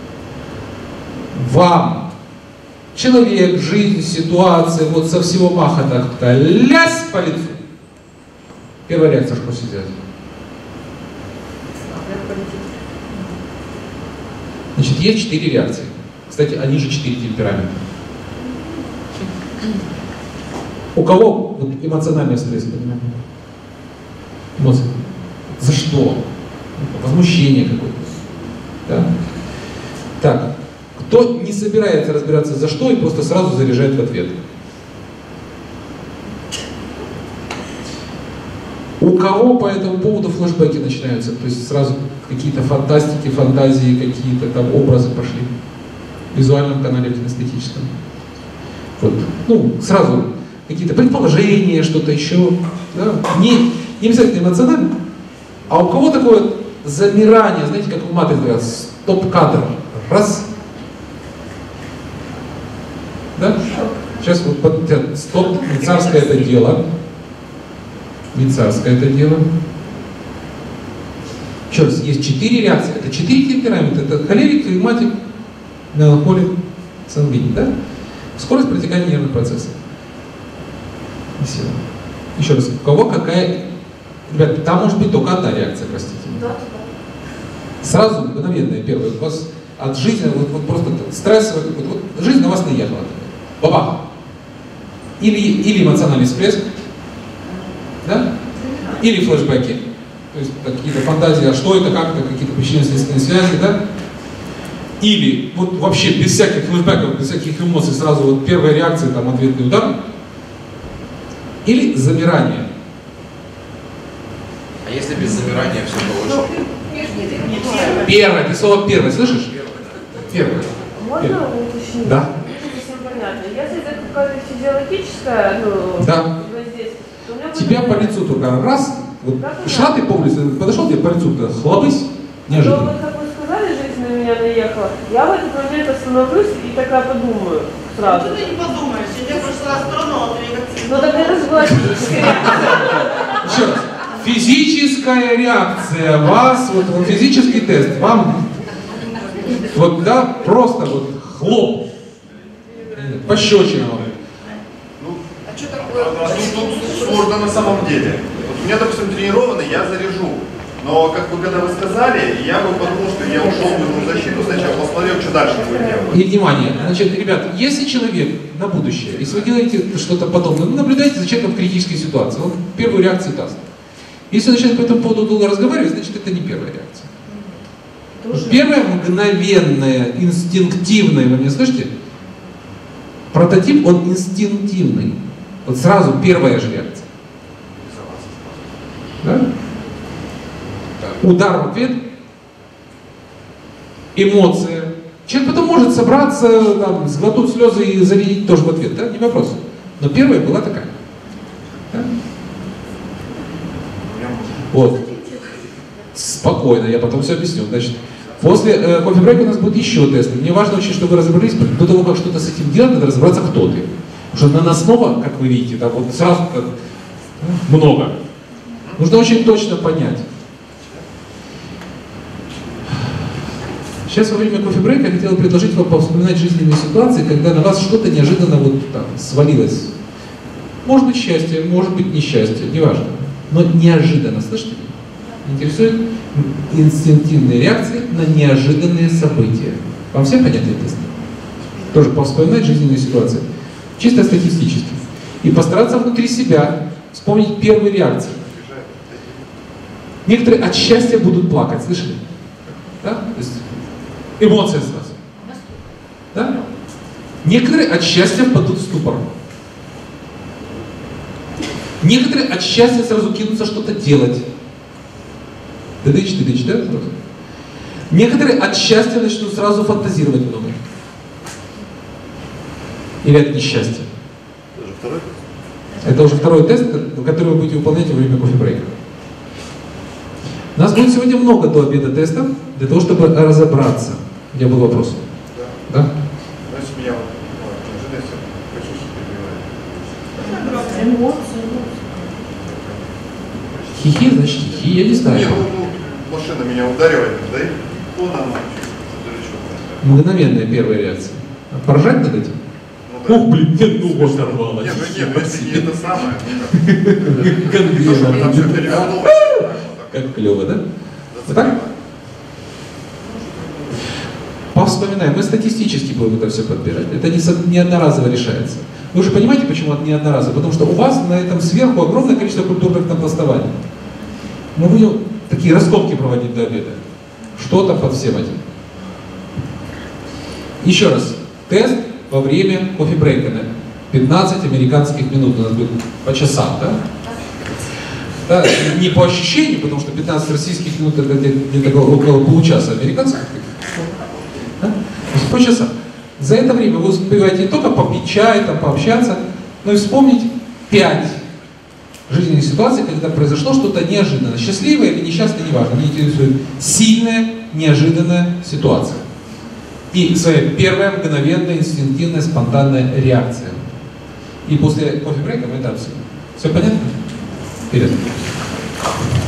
вам человек, жизнь, ситуация, вот со всего маха так лясь по лицу. Первая реакция, что сделать? Значит, есть 4 реакции. Кстати, они же 4 темперамента. У кого вот, эмоциональный стресс, понимаете? Эмоции. За что? Возмущение какое-то. Да? Так, кто не собирается разбираться за что и просто сразу заряжает в ответ? У кого по этому поводу флешбеки начинаются? То есть сразу какие-то фантастики, фантазии, какие-то там образы пошли. В визуальном канале, в кинестетическом. Вот. Ну, сразу какие-то предположения, что-то еще. Да? Не обязательно эмоционально. А у кого такое вот замирание, знаете, как в матрице говорят, стоп-кадр. Раз. Да? Сейчас вот стоп, не царское это дело. Не царское это дело. Еще раз, есть 4 реакции. Это 4 темперамента. Это холерик, флегматик, меланхолик, сангвиник. Да? Скорость протекания нервных процессов. И все. Еще раз, у кого какая... Ребят, там может быть только одна реакция, простите. Сразу мгновенная первая. У вас от жизни, вот просто стрессовая, вот жизнь на вас наехала. Бабах. Или эмоциональный всплеск, да? Или флешбеки. То есть какие-то фантазии, а что это, как это, какие-то причинно-следственные связи, да? Или вот вообще без всяких флешбеков, без всяких эмоций, сразу вот первая реакция, там ответный удар. Или замирание. А если без замирания все получше? Первое, ты слово первое, слышишь? Первое. Можно уточнить? Да. Совсем понятно. Если это какая-то физиологическая, да. воздействие, то у меня тебя по лицу только раз, вот шла ты по улице, подошел тебе по лицу, хлобысь, неожиданно. Но вот как вы сказали, жизнь на меня наехала, я в этот момент остановлюсь и такая подумаю сразу. Ну ты не подумаешь, я пошла в сторону, а ты как... Ну так это же была физическая реакция. Еще раз. Физическая реакция вас, вот физический тест, вам, вот да, просто вот хлоп, пощечина вам. А что такое? Тут сложно на самом деле. Вот у меня, допустим, тренированный, я заряжу. Но, как вы когда вы сказали, я бы подумал, что я ушел в эту защиту сначала, посмотрел, что дальше будет делать. И внимание, значит, ребят, если человек на будущее, если вы делаете что-то подобное, наблюдайте за человеком в критической ситуации, он первую реакцию даст. Если он начинает по этому поводу долго разговаривать, значит, это не первая реакция. Первая мгновенная, инстинктивная, вы меня слышите? Прототип, он инстинктивный. Вот сразу первая же реакция. Да? Удар в ответ, эмоция. Человек потом может собраться, там, сглотнуть слезы и зарядить тоже в ответ, да? Не вопрос. Но первая была такая. Да? Вот. Спокойно, я потом все объясню. Значит, после кофе-брейка у нас будет еще тест. Мне важно очень, чтобы вы разобрались, до того, как что-то с этим делать, надо разобраться, кто ты. Потому что наносного, как вы видите, там вот сразу много. Нужно очень точно понять. Сейчас во время кофе-брейка я хотел предложить вам повспоминать жизненные ситуации, когда на вас что-то неожиданно вот там свалилось. Может быть счастье, может быть несчастье, неважно. Но неожиданно, слышите? Интересует инстинктивные реакции на неожиданные события. Вам всем понятно это? Тоже повспоминать жизненные ситуации. Чисто статистически. И постараться внутри себя вспомнить первые реакции. Некоторые от счастья будут плакать, слышали? Да? То есть эмоция сразу. Да? Некоторые от счастья впадут в ступор. Некоторые от счастья сразу кинутся что-то делать. Тыдыч, да? Некоторые от счастья начнут сразу фантазировать много. Или от несчастья. Это уже второй тест, который вы будете выполнять во время кофе-брейка. У нас будет сегодня много до обеда тестов, для того, чтобы разобраться. У меня был вопрос. Да? Значит, меня неожиданно хочу Эмоции. Хихи, значит хихи, я не знаю. Нет, машина меня ударивает, да и то нам. Мгновенная первая реакция. Поражать над этим? Ух, блин, нет, ну вот сорвало. Нет, если не это самое. Как клево, да? Вот так? Повспоминаем. Мы статистически будем это все подбирать. Это не одноразово решается. Вы уже понимаете, почему это не одноразово? Потому что у вас на этом сверху огромное количество культурных напластований. Мы будем такие раскопки проводить до обеда. Что там под всем этим? Еще раз. Тест во время кофе-брейка. 15 американских минут. У нас будет по часам, да? Да, не по ощущению, потому что 15 российских минут это где-то около получаса американских. Да? По часам. За это время вы успеваете не только попить чай, там, пообщаться, но и вспомнить 5 жизненных ситуаций, когда произошло что-то неожиданно. Счастливое или несчастное, неважно. Меня интересует сильная, неожиданная ситуация. И своя первая мгновенная, инстинктивная, спонтанная реакция. И после кофе-брейка мы это обсудим. Все понятно? Вперед.